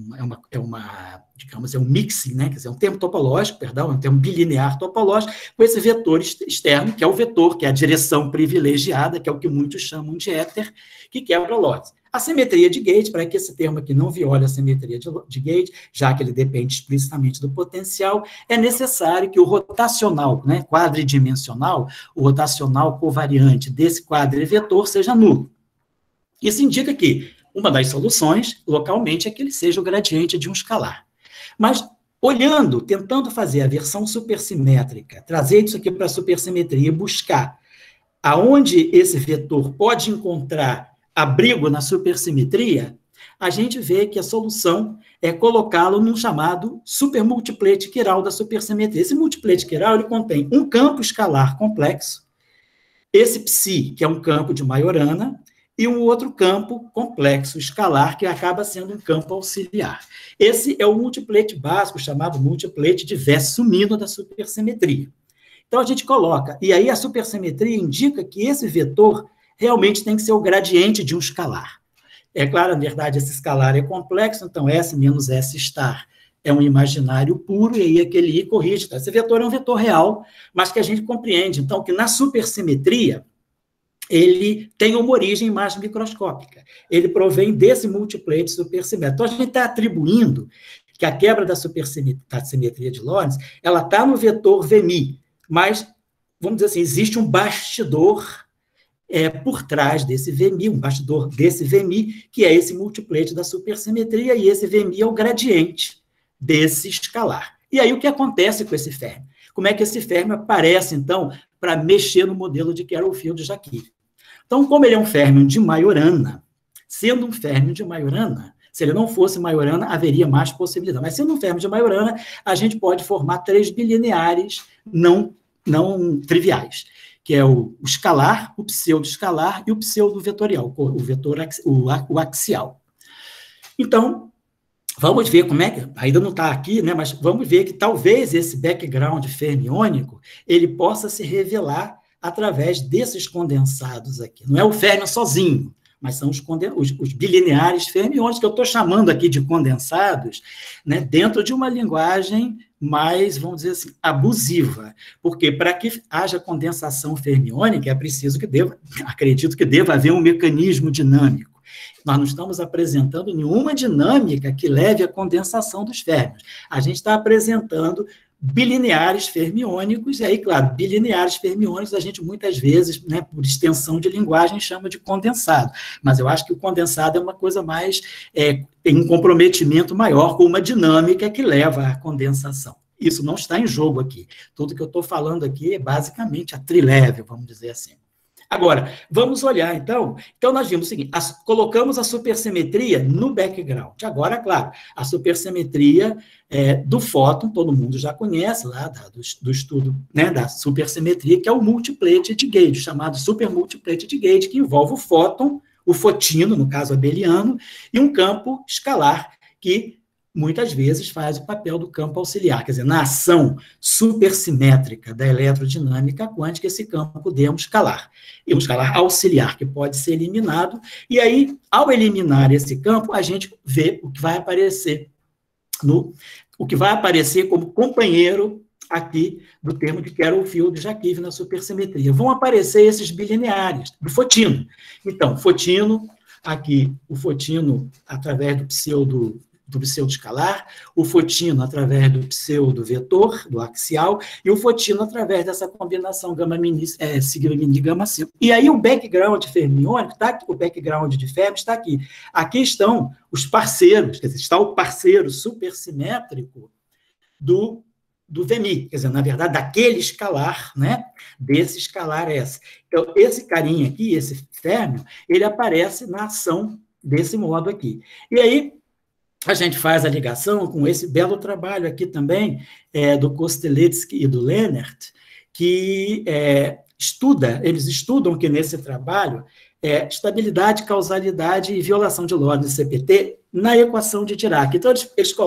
digamos, é um mixing, né? Quer dizer, é um termo topológico, perdão, é um termo bilinear topológico, com esse vetor externo, que é o vetor, que é a direção privilegiada, que é o que muitos chamam de éter, que quebra lotes. A simetria de gate, para que esse termo aqui não viole a simetria de gate, já que ele depende explicitamente do potencial, é necessário que o rotacional, né, quadridimensional, o rotacional covariante desse quadrivetor seja nulo. Isso indica que uma das soluções, localmente, é que ele seja o gradiente de um escalar. Mas, olhando, tentando fazer a versão supersimétrica, trazer isso aqui para a supersimetria e buscar aonde esse vetor pode encontrar abrigo na supersimetria, a gente vê que a solução é colocá-lo num chamado supermultiplete quiral da supersimetria. Esse multiplete quiral, ele contém um campo escalar complexo, esse psi, que é um campo de Majorana, e um outro campo complexo escalar, que acaba sendo um campo auxiliar. Esse é o multiplete básico, chamado multiplete de Wess-Sumino da supersimetria. Então, a gente coloca, e aí a supersimetria indica que esse vetor realmente tem que ser o gradiente de um escalar. É claro, na verdade, esse escalar é complexo, então S menos S star é um imaginário puro, e aí aquele I corrige. Tá? Esse vetor é um vetor real, mas que a gente compreende, então, que na supersimetria ele tem uma origem mais microscópica. Ele provém desse multiplete supersimétrico. Então, a gente está atribuindo que a quebra da simetria de Lorentz, ela está no vetor VMI, mas, vamos dizer assim, existe um bastidor por trás desse VMI, um bastidor desse VMI, que é esse multiplete da supersimetria, e esse VMI é o gradiente desse escalar. E aí, o que acontece com esse Fermi? Como é que esse Fermi aparece, então, para mexer no modelo de Carroll-Field-Jacquier? Então, como ele é um férmio de Majorana, sendo um férmio de Majorana, se ele não fosse Majorana, haveria mais possibilidade. Mas sendo um férmio de Majorana, a gente pode formar 3 bilineares não triviais, que é o escalar, o pseudo-escalar e o pseudo-vetorial, o axial. Então, vamos ver como é que... Ainda não está aqui, né, mas vamos ver que talvez esse background fermiônico ele possa se revelar através desses condensados aqui. Não é o férmio sozinho, mas são os bilineares fermiônicos, que eu estou chamando aqui de condensados, né, dentro de uma linguagem mais, vamos dizer assim, abusiva. Porque para que haja condensação fermiônica, é preciso acredito que deva haver um mecanismo dinâmico. Nós não estamos apresentando nenhuma dinâmica que leve à condensação dos férmions. A gente está apresentando bilineares fermiônicos, e aí, claro, bilineares fermiônicos a gente muitas vezes, né, por extensão de linguagem, chama de condensado, mas eu acho que o condensado é uma coisa mais, tem um comprometimento maior com uma dinâmica que leva à condensação. Isso não está em jogo aqui. Tudo que eu estou falando aqui é basicamente a trilevel, vamos dizer assim. Agora, vamos olhar, então. Então, nós vimos o seguinte, colocamos a supersimetria no background. Agora, claro, a supersimetria do fóton, todo mundo já conhece, lá do estudo, né, da supersimetria, que é o multiplete de Gauge, chamado supermultiplete de Gauge, que envolve o fóton, o fotino, no caso abeliano, e um campo escalar, que muitas vezes faz o papel do campo auxiliar, quer dizer, na ação supersimétrica da eletrodinâmica quântica, esse campo dê um escalar, e um escalar auxiliar, que pode ser eliminado, e aí, ao eliminar esse campo, a gente vê o que vai aparecer como companheiro aqui do termo de Carroll-Field-Jacquier na supersimetria. Vão aparecer esses bilineares do fotino. Então, fotino, aqui, o fotino através do pseudo-escalar, o fotino através do pseudo-vetor, do axial, e o fotino através dessa combinação sigma-mini gama-5. E aí o background fermiônico, está aqui, o background de Fermi está aqui. Aqui estão os parceiros, quer dizer, está o parceiro supersimétrico do VMI, quer dizer, na verdade, daquele escalar, né, desse escalar S. Então, esse carinha aqui, esse férmio, ele aparece na ação desse modo aqui. E aí, a gente faz a ligação com esse belo trabalho aqui também, do Kosteletsky e do Lehnert, que eles estudam que nesse trabalho estabilidade, causalidade e violação de Lorentz e CPT na equação de Dirac. Então,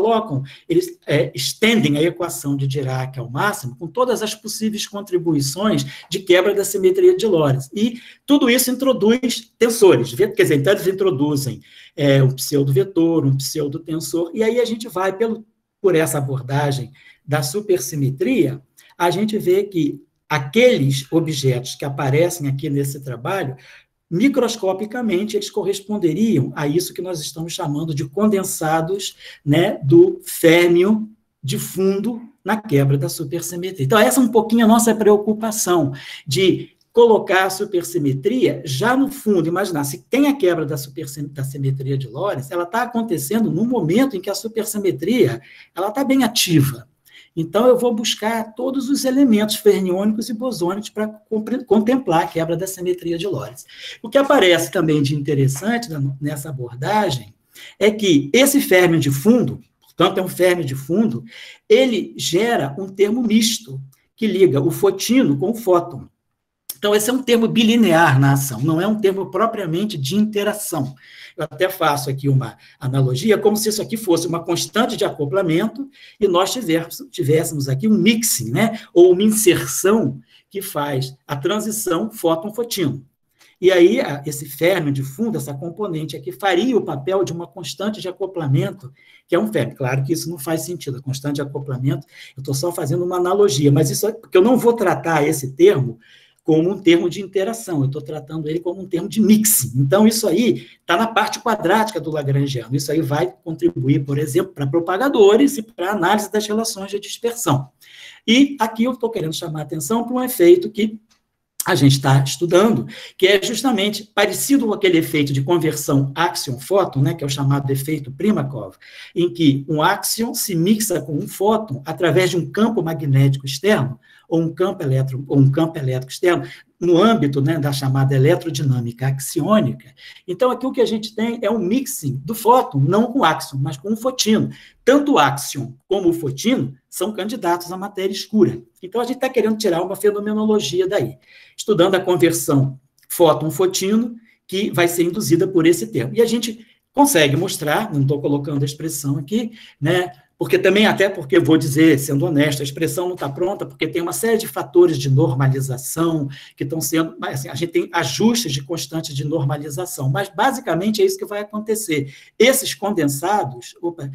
eles estendem a equação de Dirac ao máximo com todas as possíveis contribuições de quebra da simetria de Lorentz. E tudo isso introduz tensores, quer dizer, então eles introduzem um pseudo-vetor, um pseudo-tensor, e aí a gente vai, por essa abordagem da supersimetria, a gente vê que aqueles objetos que aparecem aqui nesse trabalho, microscopicamente, eles corresponderiam a isso que nós estamos chamando de condensados, né, do férmio de fundo na quebra da supersimetria. Então, essa é um pouquinho a nossa preocupação, de colocar a supersimetria já no fundo. Imaginar, se tem a quebra da simetria de Lorentz, ela está acontecendo no momento em que a supersimetria está bem ativa. Então, eu vou buscar todos os elementos fermiônicos e bosônicos para contemplar a quebra da simetria de Lorentz. O que aparece também de interessante nessa abordagem é que esse férmio de fundo, portanto, é um férmio de fundo, ele gera um termo misto, que liga o fotino com o fóton. Então, esse é um termo bilinear na ação, não é um termo propriamente de interação. Eu até faço aqui uma analogia, como se isso aqui fosse uma constante de acoplamento e nós tivéssemos aqui um mixing, né? Ou uma inserção que faz a transição fóton-fotino. E aí, esse férmio de fundo, essa componente aqui, faria o papel de uma constante de acoplamento, que é um férmio. Claro que isso não faz sentido, a constante de acoplamento, eu estou só fazendo uma analogia, mas isso é porque eu não vou tratar esse termo como um termo de interação, eu estou tratando ele como um termo de mixing. Então, isso aí está na parte quadrática do lagrangiano. Isso aí vai contribuir, por exemplo, para propagadores e para análise das relações de dispersão. E aqui eu estou querendo chamar a atenção para um efeito que a gente está estudando, que é justamente parecido com aquele efeito de conversão áxion-fóton, né, que é o chamado efeito Primakov, em que um áxion se mixa com um fóton através de um campo magnético externo, ou um campo elétrico externo, no âmbito, né, da chamada eletrodinâmica axiônica. Então, aqui o que a gente tem é um mixing do fóton, não com o áxion, mas com o fotino. Tanto o áxion como o fotino são candidatos à matéria escura. Então, a gente está querendo tirar uma fenomenologia daí, estudando a conversão fóton-fotino, que vai ser induzida por esse termo. E a gente consegue mostrar, não estou colocando a expressão aqui, né, porque também, até porque, vou dizer, sendo honesto, a expressão não está pronta, porque tem uma série de fatores de normalização que estão sendo, assim, a gente tem ajustes de constantes de normalização, mas basicamente é isso que vai acontecer. Esses condensados,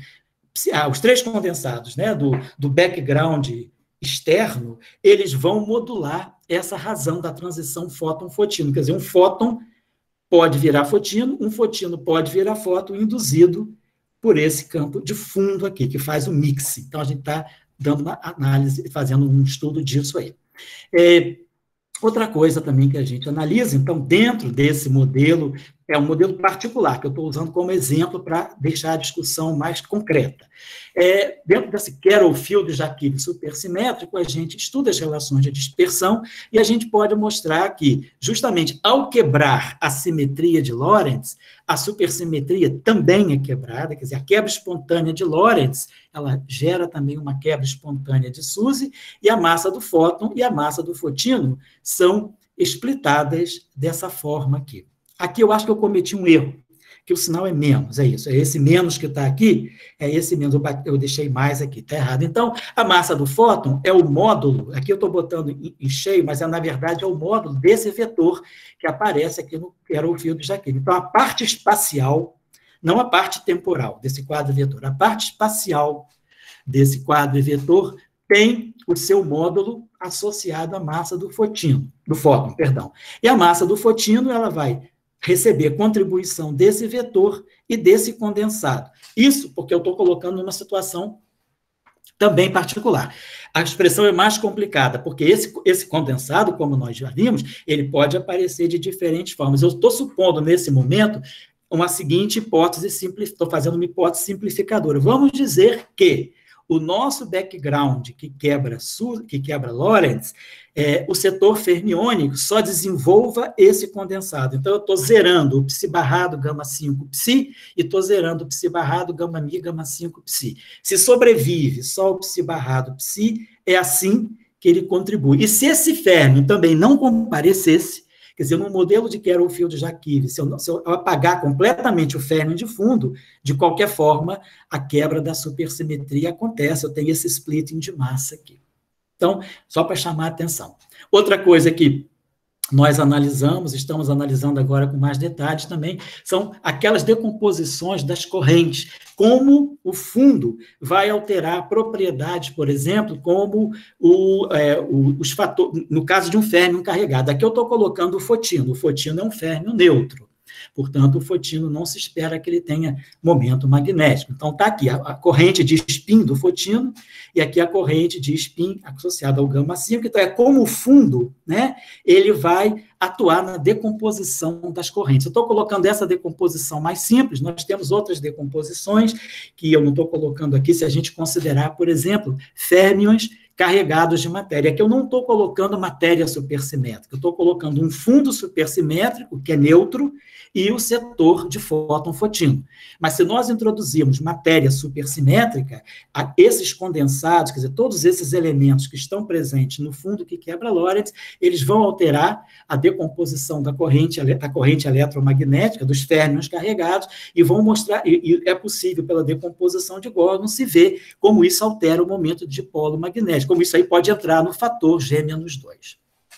os três condensados, né, do background externo, eles vão modular essa razão da transição fóton-fotino, quer dizer, um fóton pode virar fotino, um fotino pode virar fóton induzido por esse campo de fundo aqui, que faz o mix. Então, a gente está dando uma análise, fazendo um estudo disso aí. Outra coisa também que a gente analisa, então, dentro desse modelo, é um modelo particular, que eu estou usando como exemplo para deixar a discussão mais concreta. Dentro desse Carroll Field Jaquille supersimétrico, a gente estuda as relações de dispersão e a gente pode mostrar que, justamente, ao quebrar a simetria de Lorentz, a supersimetria também é quebrada, quer dizer, a quebra espontânea de Lorentz, ela gera também uma quebra espontânea de SUSY, e a massa do fóton e a massa do fotino são splitadas dessa forma aqui. Aqui eu acho que eu cometi um erro, que o sinal é menos, é isso, é esse menos que está aqui, é esse menos, eu deixei mais aqui, está errado. Então, a massa do fóton é o módulo, aqui eu estou botando em cheio, mas na verdade é o módulo desse vetor que aparece aqui no Carroll Field Jaquille. Então, a parte espacial, não a parte temporal desse quadro vetor, a parte espacial desse quadro vetor tem o seu módulo associado à massa do fóton, perdão. E a massa do fotino, ela vai receber contribuição desse vetor e desse condensado. Isso porque eu estou colocando numa situação também particular. A expressão é mais complicada, porque esse condensado, como nós já vimos, ele pode aparecer de diferentes formas. Eu estou supondo, nesse momento, uma seguinte hipótese, estou fazendo uma hipótese simplificadora. Vamos dizer que o nosso background que quebra Lorentz, o setor fermiônico só desenvolva esse condensado. Então, eu estou zerando o psi barrado gama 5 psi e estou zerando o psi barrado gama mi gama 5 psi. Se sobrevive só o psi barrado psi, é assim que ele contribui. E se esse férmio também não comparecesse, quer dizer, no modelo de Carroll-Field-Jacquives, se eu apagar completamente o férmio de fundo, de qualquer forma, a quebra da supersimetria acontece, eu tenho esse splitting de massa aqui. Então, só para chamar a atenção. Outra coisa que nós analisamos, estamos analisando agora com mais detalhes também, são aquelas decomposições das correntes, como o fundo vai alterar propriedades, por exemplo, como os fatores, no caso de um férmio carregado. Aqui eu estou colocando o fotino é um férmio neutro, portanto, o fotino não se espera que ele tenha momento magnético. Então, está aqui a corrente de spin do fotino e aqui a corrente de spin associada ao gama-5. Então, é como o fundo, né, ele vai atuar na decomposição das correntes. Eu estou colocando essa decomposição mais simples, nós temos outras decomposições que eu não estou colocando aqui, se a gente considerar, por exemplo, férmions carregados de matéria. Aqui eu não estou colocando matéria supersimétrica, eu estou colocando um fundo supersimétrico, que é neutro, e o setor de fóton-fotino. Mas se nós introduzirmos matéria supersimétrica, esses condensados, quer dizer, todos esses elementos que estão presentes no fundo que quebra Lorentz, eles vão alterar a decomposição da corrente eletromagnética, dos férmions carregados, e vão mostrar, e é possível, pela decomposição de Gordon, se ver como isso altera o momento de dipolo magnético, como isso aí pode entrar no fator G-2.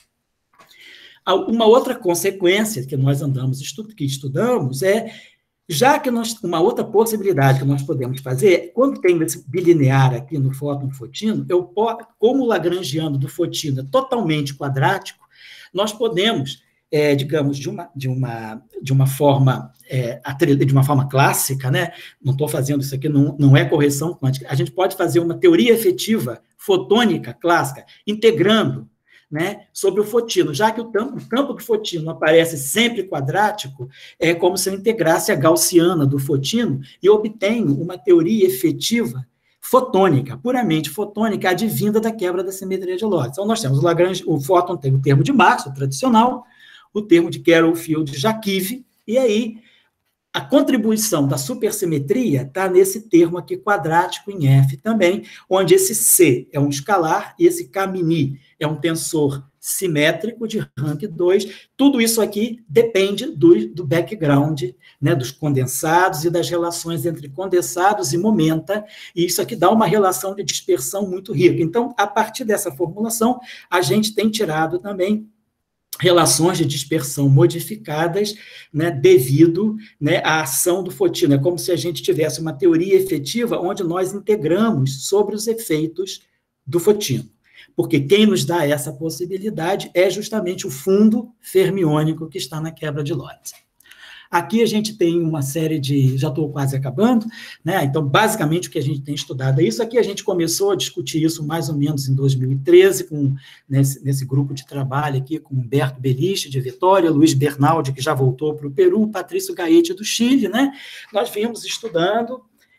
Uma outra consequência que nós estudamos é, já que uma outra possibilidade que nós podemos fazer é, quando tem esse bilinear aqui no fóton-fotino, como o lagrangiano do fotino é totalmente quadrático, nós podemos, digamos, de uma forma clássica, né? Não estou fazendo isso aqui, não é correção quântica, a gente pode fazer uma teoria efetiva fotônica clássica, integrando, né, sobre o fotino, já que o campo do fotino aparece sempre quadrático, é como se eu integrasse a gaussiana do fotino e obtenho uma teoria efetiva fotônica, puramente fotônica, advinda da quebra da simetria de Lorentz. Então, nós temos o fóton tem o termo de Marx, o tradicional, o termo de Carroll-Field-Jacquives, e aí a contribuição da supersimetria está nesse termo aqui quadrático em F também, onde esse C é um escalar e esse K-mini é um tensor simétrico de rank 2. Tudo isso aqui depende do background, né, dos condensados e das relações entre condensados e momenta, e isso aqui dá uma relação de dispersão muito rica. Então, a partir dessa formulação, a gente tem tirado também relações de dispersão modificadas, né, devido, né, à ação do fotino. É como se a gente tivesse uma teoria efetiva onde nós integramos sobre os efeitos do fotino. Porque quem nos dá essa possibilidade é justamente o fundo fermiônico que está na quebra de Lorentz. Aqui a gente tem uma série de... Já estou quase acabando, né? Então, basicamente, o que a gente tem estudado é isso. Aqui a gente começou a discutir isso mais ou menos em 2013, nesse grupo de trabalho aqui, com Humberto Beliche, de Vitória, Luiz Bernaldi, que já voltou para o Peru, Patrício Gaete, do Chile, né? Nós vimos estudando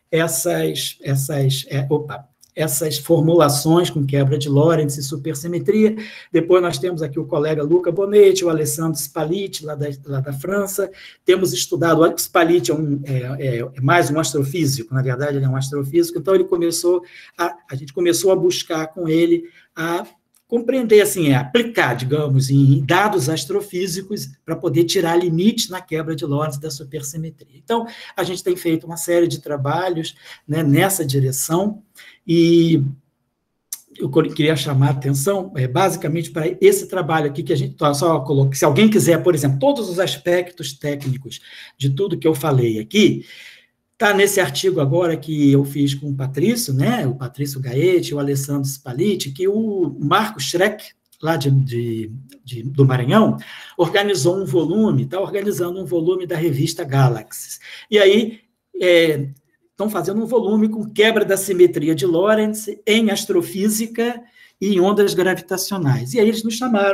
essas formulações com quebra de Lorentz e supersimetria. Depois nós temos aqui o colega Luca Bonetti, o Alessandro Spalletti, lá da França. Temos estudado, o Spalletti é mais um astrofísico, na verdade ele é um astrofísico, então a gente começou a buscar com ele a compreender, assim, aplicar, digamos, em dados astrofísicos para poder tirar limites na quebra de Lorentz da supersimetria. Então, a gente tem feito uma série de trabalhos, né, nessa direção, e eu queria chamar a atenção, basicamente, para esse trabalho aqui que a gente só coloca. Se alguém quiser, por exemplo, todos os aspectos técnicos de tudo que eu falei aqui, está nesse artigo agora que eu fiz com o Patrício, né, o Patrício Gaete, o Alessandro Spalletti, que o Marco Schreck, lá do Maranhão, organizou um volume, está organizando um volume da revista Galaxies. E aí, estão fazendo um volume com quebra da simetria de Lorentz em astrofísica e em ondas gravitacionais. E aí eles nos chamaram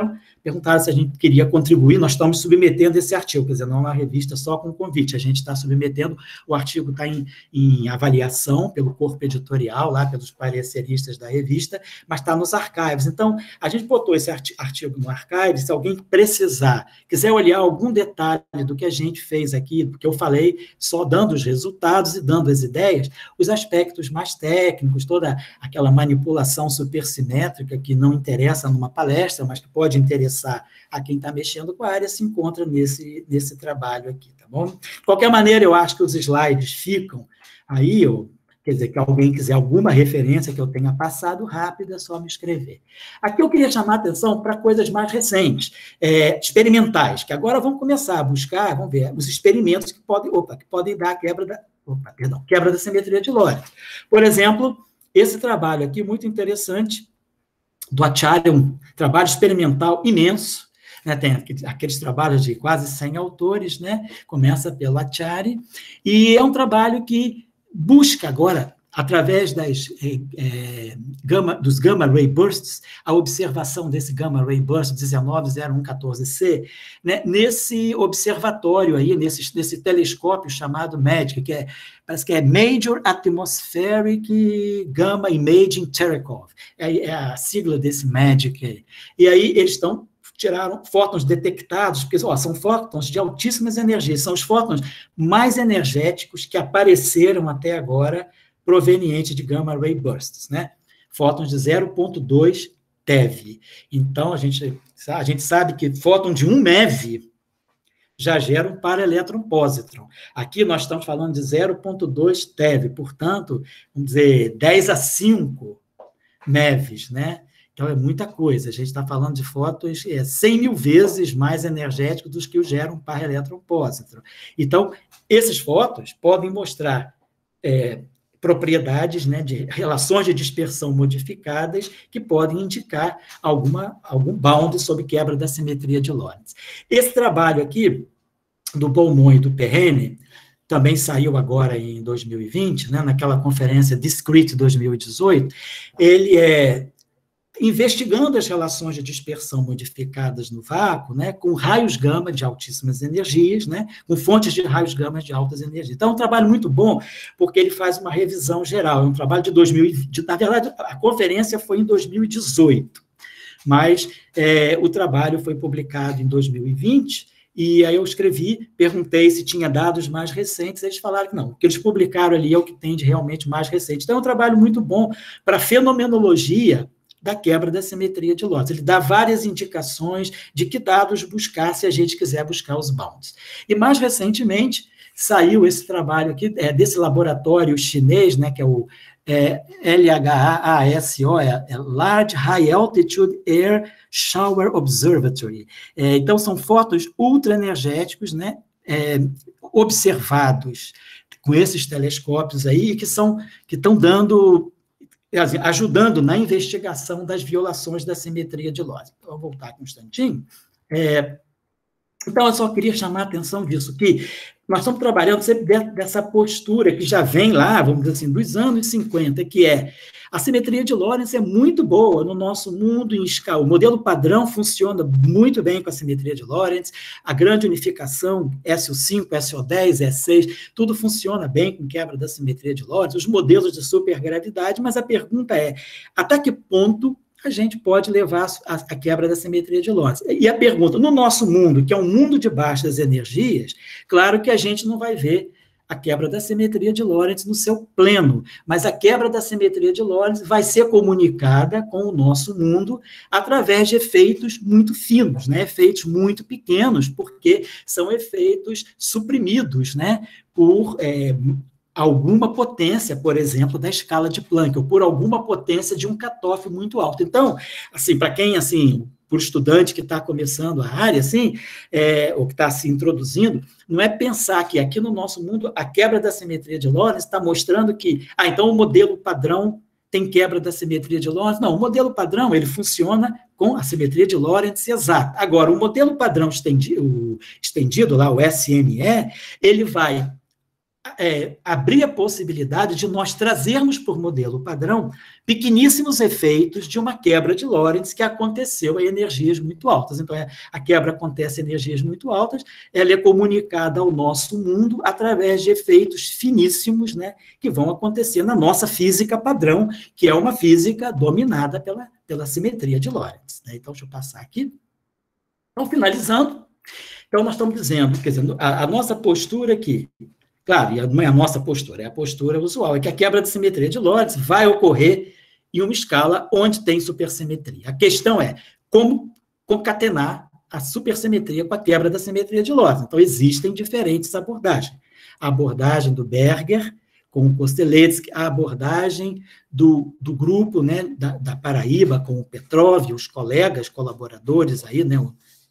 perguntaram se a gente queria contribuir, nós estamos submetendo esse artigo, quer dizer, não é uma revista só com convite, a gente está submetendo, o artigo está em avaliação pelo corpo editorial, lá pelos pareceristas da revista, mas está nos archives. Então, a gente botou esse artigo no archive, se alguém precisar, quiser olhar algum detalhe do que a gente fez aqui, porque eu falei só dando os resultados e dando as ideias, os aspectos mais técnicos, toda aquela manipulação supersimétrica que não interessa numa palestra, mas que pode interessar a quem está mexendo com a área, se encontra nesse trabalho aqui, tá bom? De qualquer maneira, eu acho que os slides ficam aí, quer dizer, que alguém quiser alguma referência que eu tenha passado rápido, é só me escrever. Aqui eu queria chamar a atenção para coisas mais recentes, experimentais, que agora vamos começar a buscar, vamos ver, os experimentos que podem dar a quebra da simetria de Lorentz. Por exemplo, esse trabalho aqui, muito interessante, do Acciari, um trabalho experimental imenso, né? Tem aqueles trabalhos de quase 100 autores, né? Começa pelo Acciari, e é um trabalho que busca agora, através dos gamma ray bursts, a observação desse gamma ray burst 190114C, né, nesse observatório aí, nesse telescópio chamado MAGIC, parece que é Major Atmospheric Gamma Imaging Terekov, é a sigla desse MAGIC aí. E aí eles tiraram fótons detectados, porque são fótons de altíssimas energias, são os fótons mais energéticos que apareceram até agora, proveniente de gamma ray bursts, né? Fótons de 0,2 TeV. Então, a gente sabe que fóton de 1 MeV já gera um paraelétron-pósitron. Aqui nós estamos falando de 0,2 TeV, portanto, vamos dizer, 10 a 5 MeVs, né? Então, é muita coisa. A gente está falando de fótons 100 mil vezes mais energéticos do que o gera um paraelétron-pósitron. Então, esses fótons podem mostrar propriedades, né, de relações de dispersão modificadas que podem indicar algum bound sobre quebra da simetria de Lorentz. Esse trabalho aqui, do Beaumont e do Perrine, também saiu agora em 2020, né, naquela conferência Discrete 2018, ele investigando as relações de dispersão modificadas no vácuo, né, com raios gama de altíssimas energias, né, com fontes de raios gama de altas energias. Então, é um trabalho muito bom, porque ele faz uma revisão geral. É um trabalho de 2020. Na verdade, a conferência foi em 2018, mas o trabalho foi publicado em 2020, e aí eu perguntei se tinha dados mais recentes, eles falaram que não, o que eles publicaram ali é o que tem de realmente mais recente. Então, é um trabalho muito bom para fenomenologia da quebra da simetria de Lorentz. Ele dá várias indicações de que dados buscar se a gente quiser buscar os bounds. E, mais recentemente, saiu esse trabalho aqui, desse laboratório chinês, né, que é o LHAASO, Large High Altitude Air Shower Observatory. Então, são fótons ultraenergéticos, né, observados com esses telescópios aí, que estão ajudando na investigação das violações da simetria de Lorentz. Então, vou voltar aqui um instantinho. Então, eu só queria chamar a atenção disso, que nós estamos trabalhando sempre dessa postura que já vem lá, vamos dizer assim, dos anos 50, que a simetria de Lorentz é muito boa no nosso mundo em escala. O modelo padrão funciona muito bem com a simetria de Lorentz, a grande unificação, SO5, SO10, S6, tudo funciona bem com quebra da simetria de Lorentz, os modelos de supergravidade, mas a pergunta é, até que ponto a gente pode levar a quebra da simetria de Lorentz? E a pergunta, no nosso mundo, que é um mundo de baixas energias, claro que a gente não vai ver a quebra da simetria de Lorentz no seu pleno, mas a quebra da simetria de Lorentz vai ser comunicada com o nosso mundo através de efeitos muito finos, né? Efeitos muito pequenos, porque são efeitos suprimidos, né? Por alguma potência, por exemplo, da escala de Planck, ou por alguma potência de um cutoff muito alto. Então, assim, para quem, assim, por estudante que está começando a área, assim, ou que está se introduzindo, não é pensar que aqui no nosso mundo a quebra da simetria de Lorentz está mostrando que, então o modelo padrão tem quebra da simetria de Lorentz. Não, o modelo padrão, ele funciona com a simetria de Lorentz exata. Agora, o modelo padrão estendido lá, o SME, ele vai abrir a possibilidade de nós trazermos por modelo padrão pequeníssimos efeitos de uma quebra de Lorentz que aconteceu em energias muito altas. Então, a quebra acontece em energias muito altas, ela é comunicada ao nosso mundo através de efeitos finíssimos, né, que vão acontecer na nossa física padrão, que é uma física dominada pela simetria de Lorentz. Né? Então, deixa eu passar aqui. Então, finalizando, então nós estamos dizendo, quer dizer, a nossa postura aqui, claro, e não é a nossa postura, é a postura usual, é que a quebra de simetria de Lorentz vai ocorrer em uma escala onde tem supersimetria. A questão é como concatenar a supersimetria com a quebra da simetria de Lorentz. Então, existem diferentes abordagens. A abordagem do Berger, com o Kosteletsky, a abordagem do grupo, né, da Paraíba, com o Petrov, os colegas, colaboradores aí, né,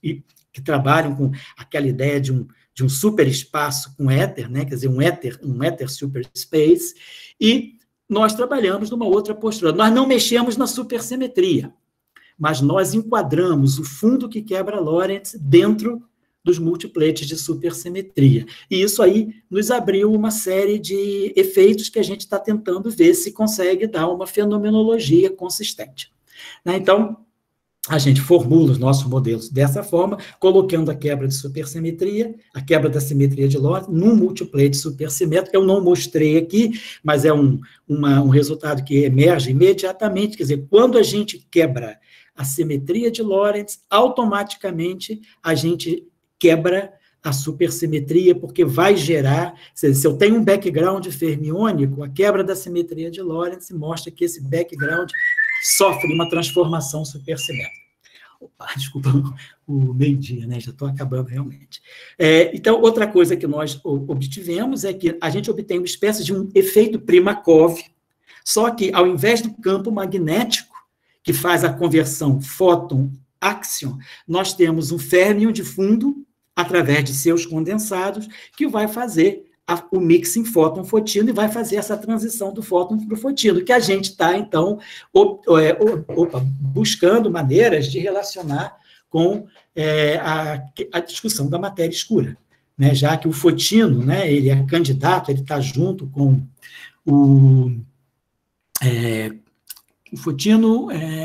que trabalham com aquela ideia de um superespaço com éter, né? Quer dizer, um éter superspace, e nós trabalhamos numa outra postura. Nós não mexemos na supersimetria, mas nós enquadramos o fundo que quebra Lorentz dentro dos multipletes de supersimetria. E isso aí nos abriu uma série de efeitos que a gente está tentando ver se consegue dar uma fenomenologia consistente. Né? Então, a gente formula os nossos modelos dessa forma, colocando a quebra de supersimetria, a quebra da simetria de Lorentz, num multiplete supersimétrico. Eu não mostrei aqui, mas é um resultado que emerge imediatamente. Quer dizer, quando a gente quebra a simetria de Lorentz, automaticamente a gente quebra a supersimetria, porque vai gerar, se eu tenho um background fermiônico, a quebra da simetria de Lorentz mostra que esse background sofre uma transformação supersimétrica. Opa, desculpa o meio-dia, né? Já estou acabando realmente. Então, outra coisa que nós obtivemos é que a gente obtém uma espécie de um efeito Primakov, só que, ao invés do campo magnético, que faz a conversão fóton-áxion, nós temos um férmion de fundo, através de seus condensados, que vai fazer o mixing fóton-fotino e vai fazer essa transição do fóton para o fotino, que a gente está, então, buscando maneiras de relacionar com a discussão da matéria escura, né? Já que o fotino, né, ele é candidato, ele está junto com o fotino...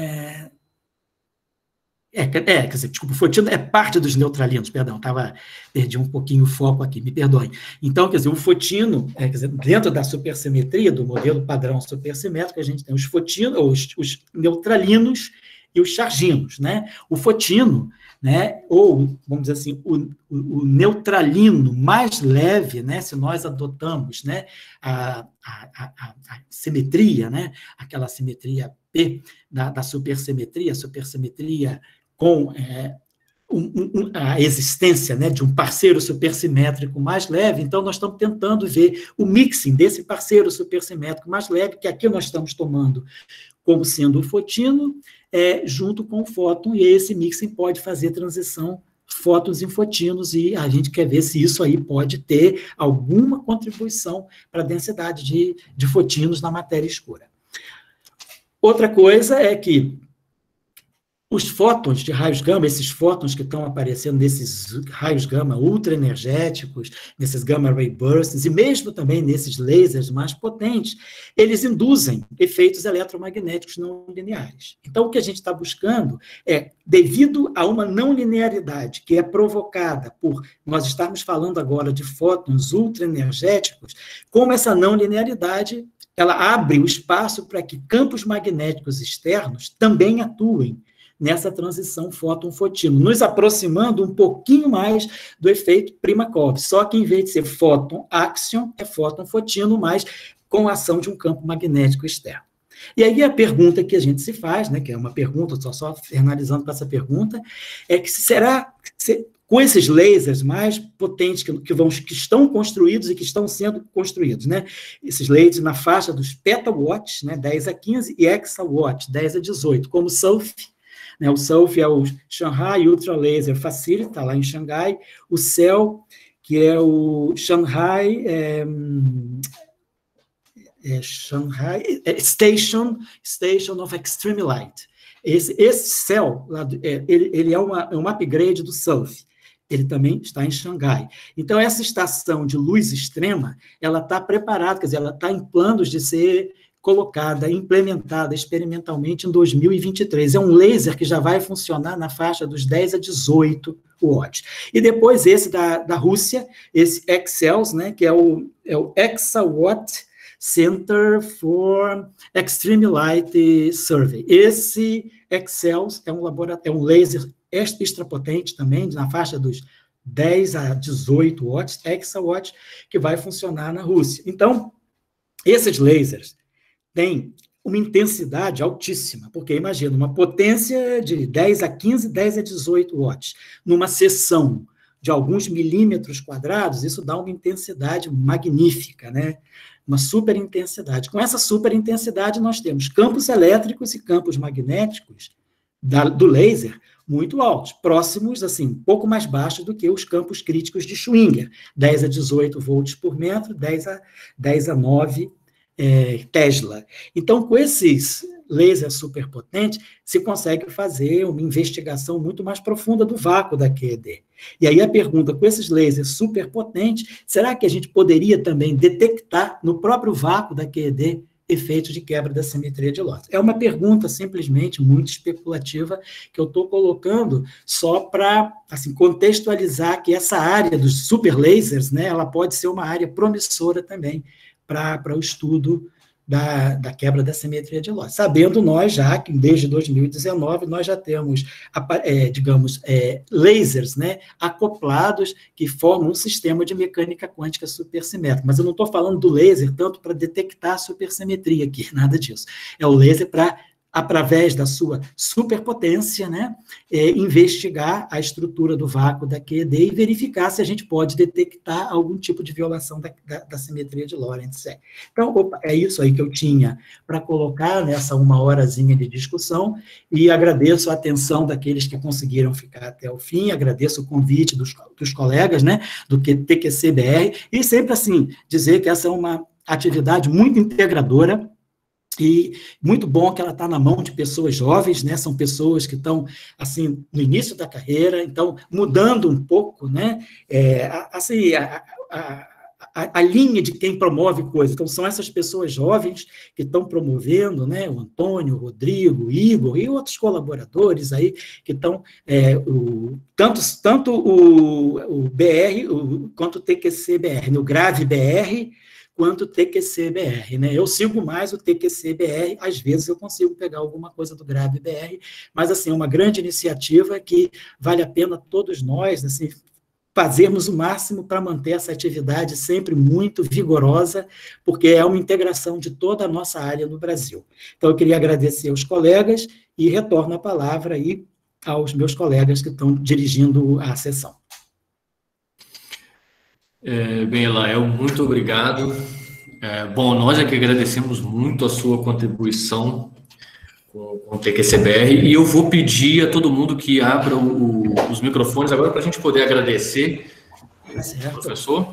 quer dizer, desculpa, o fotino é parte dos neutralinos, perdão, perdi um pouquinho o foco aqui, me perdoem. Então, quer dizer, o fotino, quer dizer, dentro da supersimetria, do modelo padrão supersimétrico, a gente tem os fotinos, os neutralinos e os charginos, né? O fotino, né, ou, vamos dizer assim, o neutralino mais leve, né, se nós adotamos, né, a simetria, né, aquela simetria P da supersimetria, a supersimetria com a existência, né, de um parceiro supersimétrico mais leve, então nós estamos tentando ver o mixing desse parceiro supersimétrico mais leve, que aqui nós estamos tomando como sendo o fotino, junto com o fóton, e esse mixing pode fazer transição fótons em fotinos, e a gente quer ver se isso aí pode ter alguma contribuição para a densidade de fotinos na matéria escura. Outra coisa é que os fótons de raios gama, esses fótons que estão aparecendo nesses raios gama ultraenergéticos, nesses gamma ray bursts, e mesmo também nesses lasers mais potentes, eles induzem efeitos eletromagnéticos não lineares. Então, o que a gente está buscando é, devido a uma não linearidade que é provocada por nós estarmos falando agora de fótons ultraenergéticos, como essa não linearidade ela abre o espaço para que campos magnéticos externos também atuem nessa transição fóton-fotino, nos aproximando um pouquinho mais do efeito Primakov, só que em vez de ser fóton-áxion, é fóton-fotino, mas com a ação de um campo magnético externo. E aí a pergunta que a gente se faz, né, que é uma pergunta, só finalizando com essa pergunta, é que será com esses lasers mais potentes que estão construídos e que estão sendo construídos, né? Esses lasers na faixa dos petawatts, né, 10 a 15, e exawatts, 10 a 18, como o SULF, né? O SULF é o Shanghai Ultra Laser Facility, está lá em Xangai, o CEL, que é o Shanghai Station of Extreme Light. Esse CEL, ele é um upgrade do SULF. Ele também está em Xangai. Então, essa estação de luz extrema, ela está preparada, quer dizer, ela está em planos de ser colocada, implementada experimentalmente em 2023. É um laser que já vai funcionar na faixa dos 10 a 18 watts. E depois esse da Rússia, esse ExCeL, né, que é o Exawatt Center for Extreme Light Survey. Esse ExCeL é um laser extra potente também, na faixa dos 10 a 18 watts, exawatt, que vai funcionar na Rússia. Então, esses lasers têm uma intensidade altíssima, porque imagina, uma potência de 10 a 15, 10 a 18 watts, numa seção de alguns milímetros quadrados, isso dá uma intensidade magnífica, né? Uma super intensidade. Com essa super intensidade, nós temos campos elétricos e campos magnéticos do laser muito altos, próximos, assim, um pouco mais baixos do que os campos críticos de Schwinger, 10 a 18 volts por metro, 10 a 9 Tesla. Então, com esses lasers superpotentes, se consegue fazer uma investigação muito mais profunda do vácuo da QED. E aí a pergunta, com esses lasers superpotentes, será que a gente poderia também detectar no próprio vácuo da QED efeitos de quebra da simetria de Lorentz? É uma pergunta simplesmente muito especulativa que eu estou colocando só para assim, contextualizar que essa área dos superlasers, né, ela pode ser uma área promissora também para o estudo da quebra da simetria de Lorentz. Sabendo nós já que desde 2019 nós já temos, digamos, lasers, né, acoplados que formam um sistema de mecânica quântica supersimétrica. Mas eu não estou falando do laser tanto para detectar a supersimetria aqui, nada disso. É o laser para, através da sua superpotência, né, investigar a estrutura do vácuo da QED e verificar se a gente pode detectar algum tipo de violação da simetria de Lorentz. Então, é isso aí que eu tinha para colocar nessa uma horazinha de discussão, e agradeço a atenção daqueles que conseguiram ficar até o fim, agradeço o convite dos colegas, né, do TQC-BR, e sempre assim, dizer que essa é uma atividade muito integradora, e muito bom que ela está na mão de pessoas jovens, né? São pessoas que estão, assim, no início da carreira, então, mudando um pouco, né? Assim, a linha de quem promove coisas. Então, são essas pessoas jovens que estão promovendo, né? O Antônio, o Rodrigo, o Igor e outros colaboradores aí que estão, tanto o BR, quanto o TQC-BR, no Grave-BR, quanto o TQC-BR, né? Eu sigo mais o TQC-BR, às vezes eu consigo pegar alguma coisa do Grave-BR, mas, assim, é uma grande iniciativa que vale a pena todos nós, assim, fazermos o máximo para manter essa atividade sempre muito vigorosa, porque é uma integração de toda a nossa área no Brasil. Então, eu queria agradecer aos colegas e retorno a palavra aí aos meus colegas que estão dirigindo a sessão. Bem, Elael, muito obrigado. Bom, nós aqui agradecemos muito a sua contribuição com o TQC-BR, e eu vou pedir a todo mundo que abra os microfones agora para a gente poder agradecer o professor.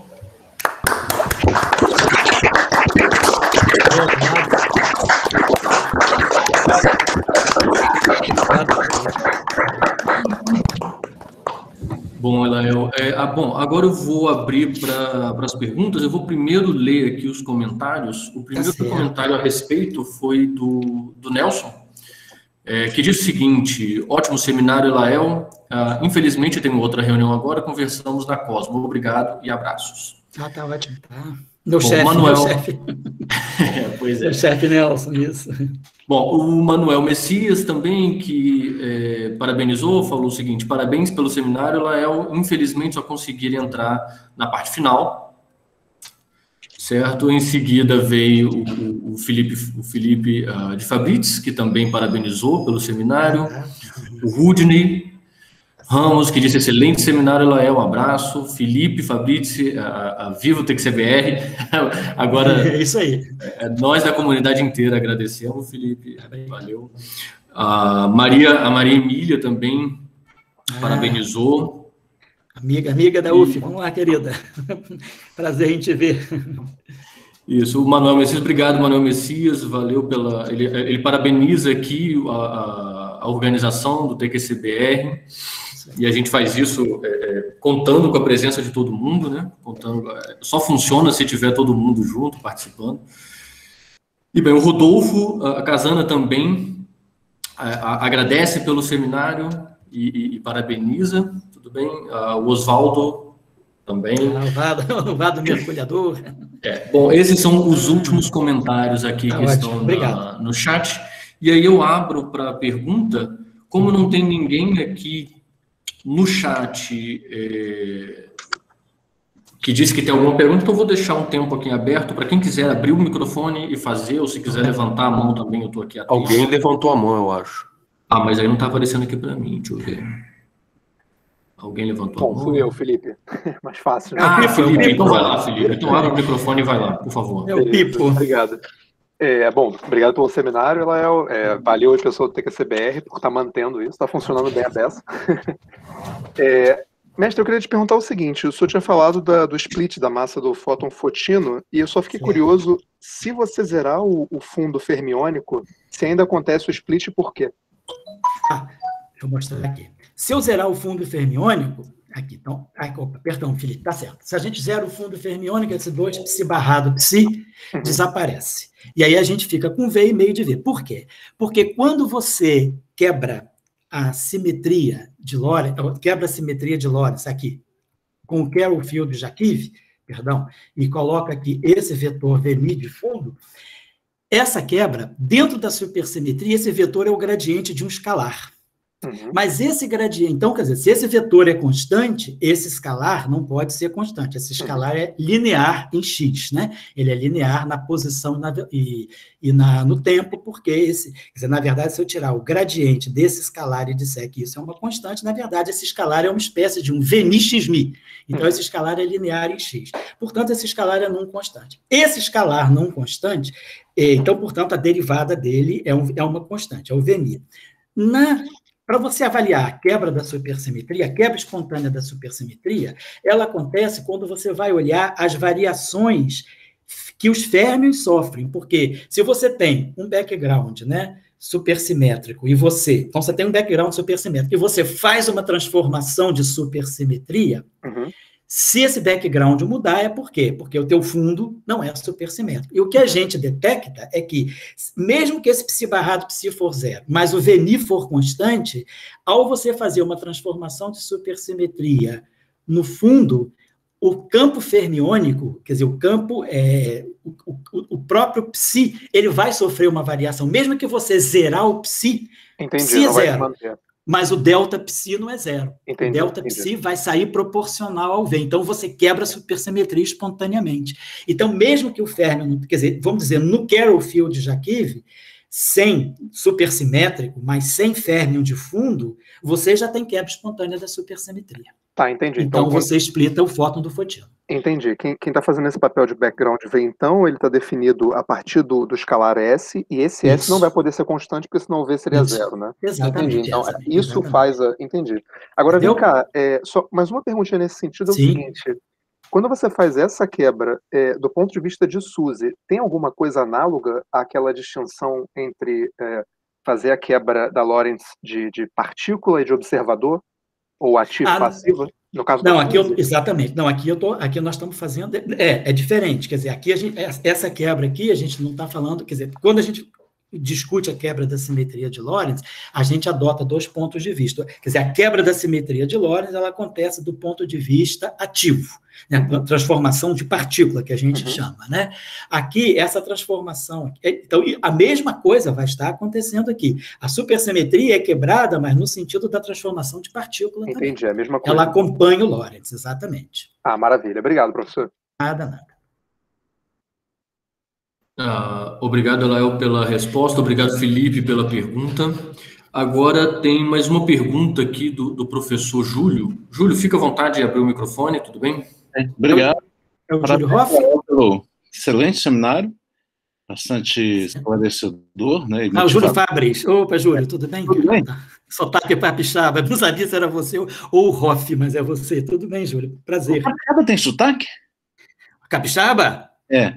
Bom, Elael, bom, agora eu vou abrir para as perguntas. Eu vou primeiro ler aqui os comentários. O primeiro comentário a respeito foi do Nelson, que diz o seguinte: ótimo seminário, Elael. Infelizmente, eu tenho outra reunião agora, conversamos na Cosmo. Obrigado e abraços. Tá ótimo. Meu chefe, Manuel... meu chefe. Pois é. Meu chefe Nelson, isso. Bom, o Manuel Messias também, que parabenizou, falou o seguinte: parabéns pelo seminário, Elael. Infelizmente, só consegui entrar na parte final. Certo? Em seguida veio o Felipe de Fabritz, que também parabenizou pelo seminário. O Rudney Ramos, que disse excelente seminário, Elael, um abraço. Felipe Fabritz, viva o TQC-BR. Agora, é isso aí. Nós da comunidade inteira agradecemos, Felipe. Valeu. A Maria Emília também parabenizou. Amiga da UF, vamos lá, querida. Prazer em te ver. Isso, o Manuel Messias, obrigado, Manuel Messias, valeu pela... Ele parabeniza aqui a organização do TQC-BR. E a gente faz isso contando com a presença de todo mundo, né? Só funciona se tiver todo mundo junto, participando. E bem, o Rodolfo, a Casana também agradece pelo seminário e parabeniza, tudo bem? O Oswaldo também. O Vado mergulhador. Bom, esses são os últimos comentários aqui que estão no chat. E aí eu abro para a pergunta. Como não tem ninguém aqui no chat que disse que tem alguma pergunta, então eu vou deixar um tempo aqui aberto para quem quiser abrir o microfone e fazer, ou se quiser levantar a mão também, eu estou aqui atento. Alguém levantou a mão, eu acho. Mas aí não está aparecendo aqui para mim, deixa eu ver. Alguém levantou a mão? Fui eu, Felipe. Mais fácil. Né? Felipe, então vai lá, Felipe. Então abre o microfone e vai lá, por favor. É o Pipo. Obrigado. Bom, obrigado pelo seminário, valeu a pessoa do TQCBR por estar mantendo isso, está funcionando bem a beça. Mestre, eu queria te perguntar o seguinte, o senhor tinha falado do split da massa do fóton fotino, e eu só fiquei curioso, se você zerar o fundo fermiônico, se ainda acontece o split, por quê? Deixa eu mostrar aqui. Se eu zerar o fundo fermiônico, aqui, então, perdão, Felipe, tá certo. Se a gente zera o fundo fermiônico, esse 2 psi barrado psi desaparece. E aí a gente fica com V e meio de V. Por quê? Porque quando você quebra a simetria de Lorentz, aqui, com o Carroll Field Jaquive, e coloca aqui esse vetor Vmi de fundo, essa quebra, dentro da supersimetria, esse vetor é o gradiente de um escalar. Mas esse gradiente, então, quer dizer, se esse vetor é constante, esse escalar não pode ser constante. Esse escalar é linear em x, né? Ele é linear na posição no tempo, porque quer dizer, na verdade, se eu tirar o gradiente desse escalar e disser que isso é uma constante, na verdade, esse escalar é uma espécie de um Vmi xmi. Então, esse escalar é linear em x. Portanto, esse escalar é não constante. Esse escalar não constante, então, portanto, a derivada dele é uma constante, é o Vmi. Para você avaliar a quebra da supersimetria, a quebra espontânea da supersimetria, ela acontece quando você vai olhar as variações que os férmions sofrem, porque se você tem um background, né, supersimétrico, então você tem um background supersimétrico, e você faz uma transformação de supersimetria, se esse background mudar, é por quê? Porque o teu fundo não é supersimétrico. E o que a gente detecta é que, mesmo que esse psi barrado psi for zero, mas o Vmi for constante, ao você fazer uma transformação de supersimetria no fundo, o campo fermiônico, quer dizer, o campo, o próprio psi, ele vai sofrer uma variação. Mesmo que você zerar o psi, psi é zero. Mas o delta psi não é zero. O delta psi vai sair proporcional ao V. Então, você quebra a supersimetria espontaneamente. Então, mesmo que o férmion, quer dizer, vamos dizer, no Carroll Field Jaquive, sem supersimétrico, mas sem férmion de fundo, você já tem quebra espontânea da supersimetria. Tá, entendi. Então, você splita o fóton do fotino. Entendi. Quem está fazendo esse papel de background V, então, ele está definido a partir do escalar S, e esse S não vai poder ser constante, porque senão o V seria zero, né? Exatamente. Entendi. Então, isso faz a... Entendi. Agora, vem cá, só mais uma perguntinha nesse sentido, é o seguinte, quando você faz essa quebra, do ponto de vista de SUSY, tem alguma coisa análoga àquela distinção entre fazer a quebra da Lorentz de partícula e de observador? Ou ativo-passiva? No caso não, exatamente. Não, aqui nós estamos fazendo... É diferente. Quer dizer, essa quebra aqui, a gente não está falando... Quer dizer, quando a gente discute a quebra da simetria de Lorentz, a gente adota 2 pontos de vista. Quer dizer, a quebra da simetria de Lorentz, ela acontece do ponto de vista ativo, né? Transformação de partícula, que a gente chama, né? Aqui, essa transformação... Então, a mesma coisa vai estar acontecendo aqui. A supersimetria é quebrada, mas no sentido da transformação de partícula também. Entendi, é a mesma coisa. Ela acompanha o Lorentz, exatamente. Maravilha. Obrigado, professor. Nada. Obrigado, Elael, pela resposta. Obrigado, Felipe, pela pergunta. Agora tem mais uma pergunta aqui do professor Júlio. Júlio, fica à vontade de abrir o microfone, tudo bem? Obrigado. É o Júlio Hoff? Pelo excelente seminário, bastante esclarecedor, né? O Júlio Fabris. Opa, Júlio, tudo bem? Tudo bem. Sotaque capixaba. Não sabia se era você ou o Hoff, mas é você. Tudo bem, Júlio? Prazer. O capixaba tem sotaque? Capixaba? É.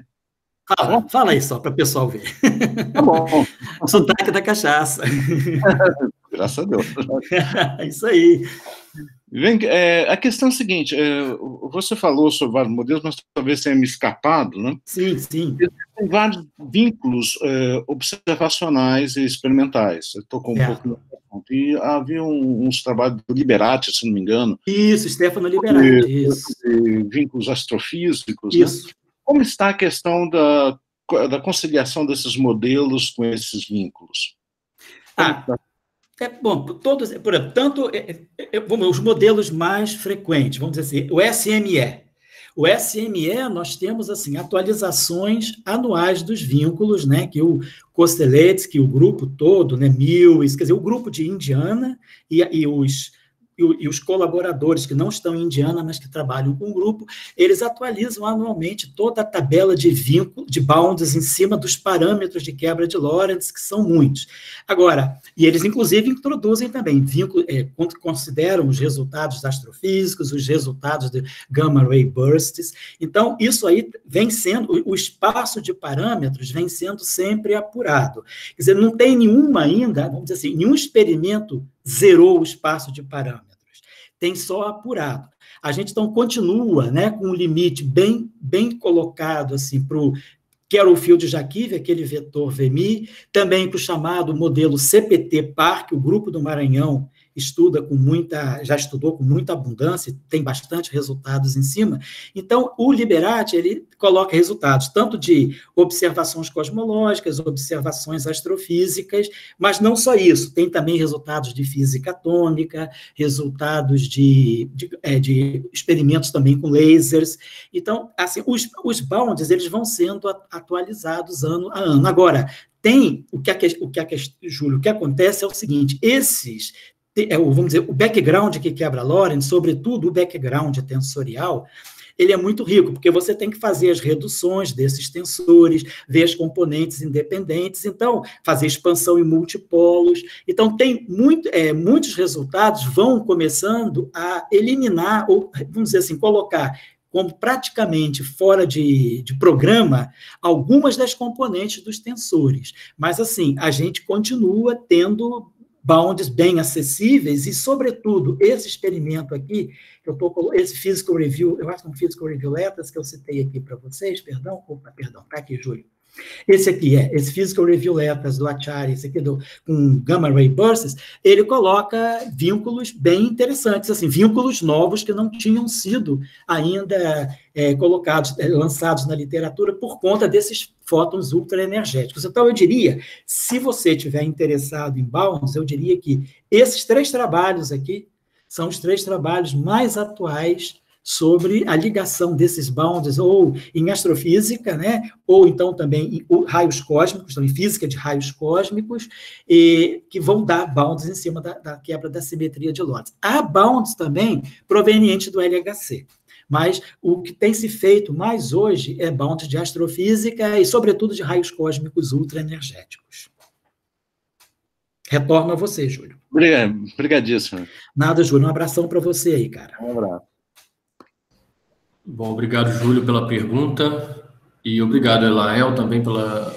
Fala aí só, para o pessoal ver. Tá bom. O sotaque da cachaça. Graças a Deus. Isso aí. Vem, a questão é a seguinte, você falou sobre vários modelos, mas talvez tenha me escapado, né? Sim, sim. Tem vários vínculos observacionais e experimentais. Eu estou com um pouco no ponto. E havia uns trabalhos do Liberati, se não me engano. Isso, Stefano Liberati, isso. Vínculos astrofísicos. Isso. Né? Como está a questão da conciliação desses modelos com esses vínculos? Bom, todos, portanto, os modelos mais frequentes, vamos dizer assim, o SME. O SME, nós temos, assim, atualizações anuais dos vínculos, né, que o Kosteletsky, o grupo todo, né, Mills, quer dizer, o grupo de Indiana e os colaboradores que não estão em Indiana, mas que trabalham com o grupo, eles atualizam anualmente toda a tabela de vínculo, de bounds em cima dos parâmetros de quebra de Lorentz, que são muitos. Agora, e eles, inclusive, introduzem também vínculos, consideram os resultados astrofísicos, os resultados de gamma-ray bursts. Então, isso aí vem sendo, o espaço de parâmetros vem sendo sempre apurado. Quer dizer, não tem nenhuma ainda, vamos dizer assim, nenhum experimento zerou o espaço de parâmetros. Tem só apurado. A gente, então, continua, né, com um limite bem colocado assim, para o Kerrfield-Jakiv, aquele vetor VMI, também para o chamado modelo CPT-PAR, que o Grupo do Maranhão já estudou com muita abundância, tem bastante resultados em cima. Então, o Liberati, ele coloca resultados tanto de observações cosmológicas, observações astrofísicas, mas não só isso, tem também resultados de física atômica, resultados de experimentos também com lasers. Então, assim, os bounds, eles vão sendo atualizados ano a ano. Agora, Júlio, o que acontece é o seguinte, vamos dizer, o background que quebra Lorentz, sobretudo o background tensorial, ele é muito rico, porque você tem que fazer as reduções desses tensores, ver as componentes independentes, então, fazer expansão em multipolos. Então, tem muitos resultados vão começando a eliminar, ou, vamos dizer assim, colocar como praticamente fora de programa algumas das componentes dos tensores. Mas, assim, a gente continua tendo bounds bem acessíveis e, sobretudo, esse experimento aqui, esse Physical Review, eu acho que é um Physical Review Letters que eu citei aqui para vocês, perdão, está aqui, Júlio. Esse aqui esse Physical Review Letters do Acharya, esse aqui com Gamma Ray Bursts, ele coloca vínculos bem interessantes, assim, vínculos novos que não tinham sido ainda lançados na literatura por conta desses fótons ultraenergéticos. Então, eu diria, se você estiver interessado em bounds, eu diria que esses 3 trabalhos aqui são os 3 trabalhos mais atuais sobre a ligação desses bounds, ou em astrofísica, né, ou então também em raios cósmicos, então em física de raios cósmicos, que vão dar bounds em cima da quebra da simetria de Lorentz. Há bounds também provenientes do LHC, mas o que tem se feito mais hoje é bounds de astrofísica e, sobretudo, de raios cósmicos ultraenergéticos. Retorno a você, Júlio. Obrigadíssimo. Nada, Júlio, um abração para você aí, cara. Um abraço. Bom, obrigado, Júlio, pela pergunta e obrigado, Elael, também pela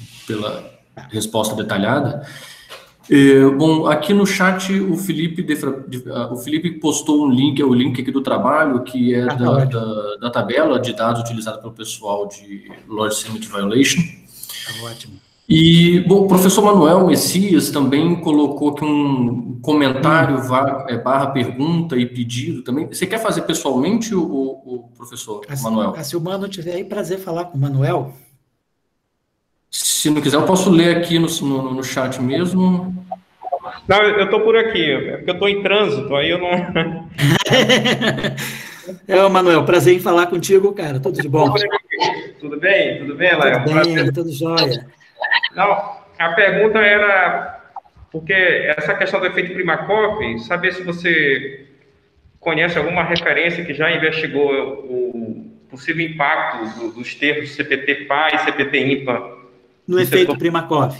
resposta detalhada. Bom, aqui no chat o Felipe postou um link, é o link aqui do trabalho, que é da tabela de dados utilizada pelo pessoal de Lorentz Limit Violation. Ótimo. E, bom, o professor Manuel Messias também colocou aqui um comentário barra pergunta e pedido também. Você quer fazer pessoalmente, o professor Manuel? Se o Mano tiver aí, prazer falar com o Manuel. Se não quiser, eu posso ler aqui no chat mesmo. Não, eu estou por aqui, é porque eu estou em trânsito, aí eu não... Manuel, prazer em falar contigo, cara, tudo de bom? Tudo bem? Tudo bem, Léo? Tudo bem, tudo jóia. Não, a pergunta era, porque essa questão do efeito Primakov, saber se você conhece alguma referência que já investigou o possível impacto dos termos CPT-PA e CPT-IMPA no efeito Primakov.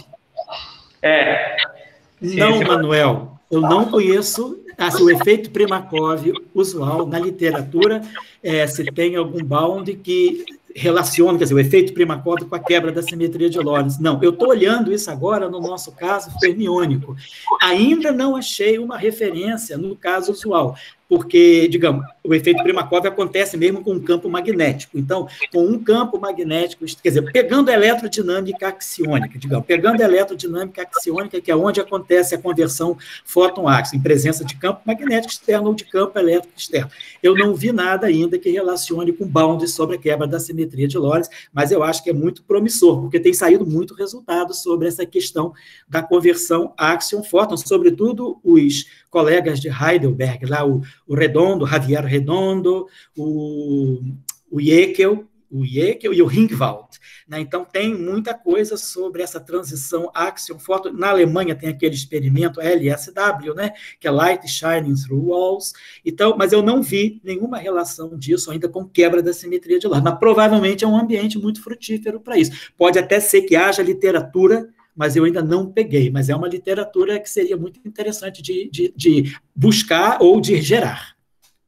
Não, Manuel, eu não conheço o efeito Primakov usual na literatura, se tem algum bound que relaciona, quer dizer, o efeito Primakov com a quebra da simetria de Lorentz. Não, eu estou olhando isso agora no nosso caso fermiônico. Ainda não achei uma referência no caso usual, porque, digamos, o efeito Primakov acontece mesmo com um campo magnético. Então, com um campo magnético, quer dizer, pegando a eletrodinâmica axiônica, digamos, pegando a eletrodinâmica axiônica, que é onde acontece a conversão fóton-áxion, em presença de campo magnético externo ou de campo elétrico externo. Eu não vi nada ainda que relacione com bounds sobre a quebra da simetria de Lorentz, mas eu acho que é muito promissor, porque tem saído muito resultado sobre essa questão da conversão áxion-fóton, sobretudo os colegas de Heidelberg, lá o Redondo, Javier Redondo, o Jekyll e o Ringwald. Né? Então, tem muita coisa sobre essa transição áxion-fóton. Na Alemanha tem aquele experimento LSW, né? Que é Light Shining Through Walls. Então, mas eu não vi nenhuma relação disso ainda com quebra da simetria de Lorentz. Mas provavelmente é um ambiente muito frutífero para isso. Pode até ser que haja literatura, mas eu ainda não peguei. Mas é uma literatura que seria muito interessante de buscar ou de gerar.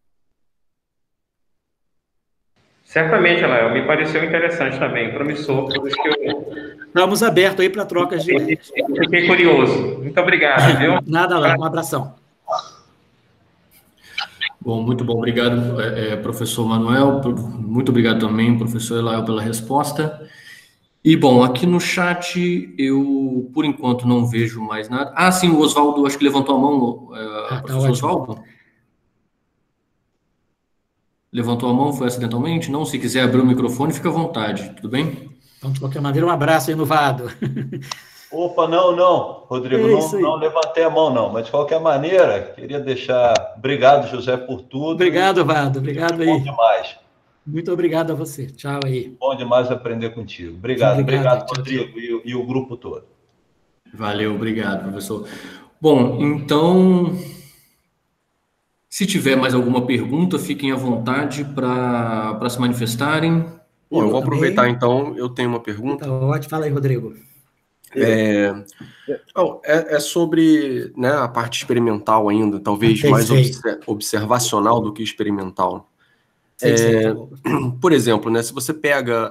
Certamente, Lael, me pareceu interessante também, promissor. Por isso que eu... Estamos abertos aí para trocas de ideias. Fiquei curioso. Muito obrigado, viu? Nada lá, um abração. Bom, muito bom. Obrigado, professor Manuel. Muito obrigado também, professor Lael, pela resposta. E, bom, aqui no chat eu, por enquanto, não vejo mais nada. Ah, sim, o Oswaldo, acho que levantou a mão, professor Oswaldo. Levantou a mão, foi acidentalmente? Não, se quiser abrir o microfone, fica à vontade, tudo bem? Então, de qualquer maneira, um abraço aí no Vado. Opa, não, Rodrigo, não levantei a mão, não, mas de qualquer maneira, queria deixar... Obrigado, José, por tudo. Obrigado, Vado, obrigado aí. Bom demais. Muito obrigado a você, tchau aí. Bom demais aprender contigo. Obrigado, Rodrigo, tchau. E o grupo todo. Valeu, obrigado, professor. Bom, então... Se tiver mais alguma pergunta, fiquem à vontade para se manifestarem. Bom, eu vou aproveitar, então, eu tenho uma pergunta. Tá ótimo, fala aí, Rodrigo. É sobre, né, a parte experimental ainda, talvez mais observacional do que experimental. Por exemplo, né, se você pega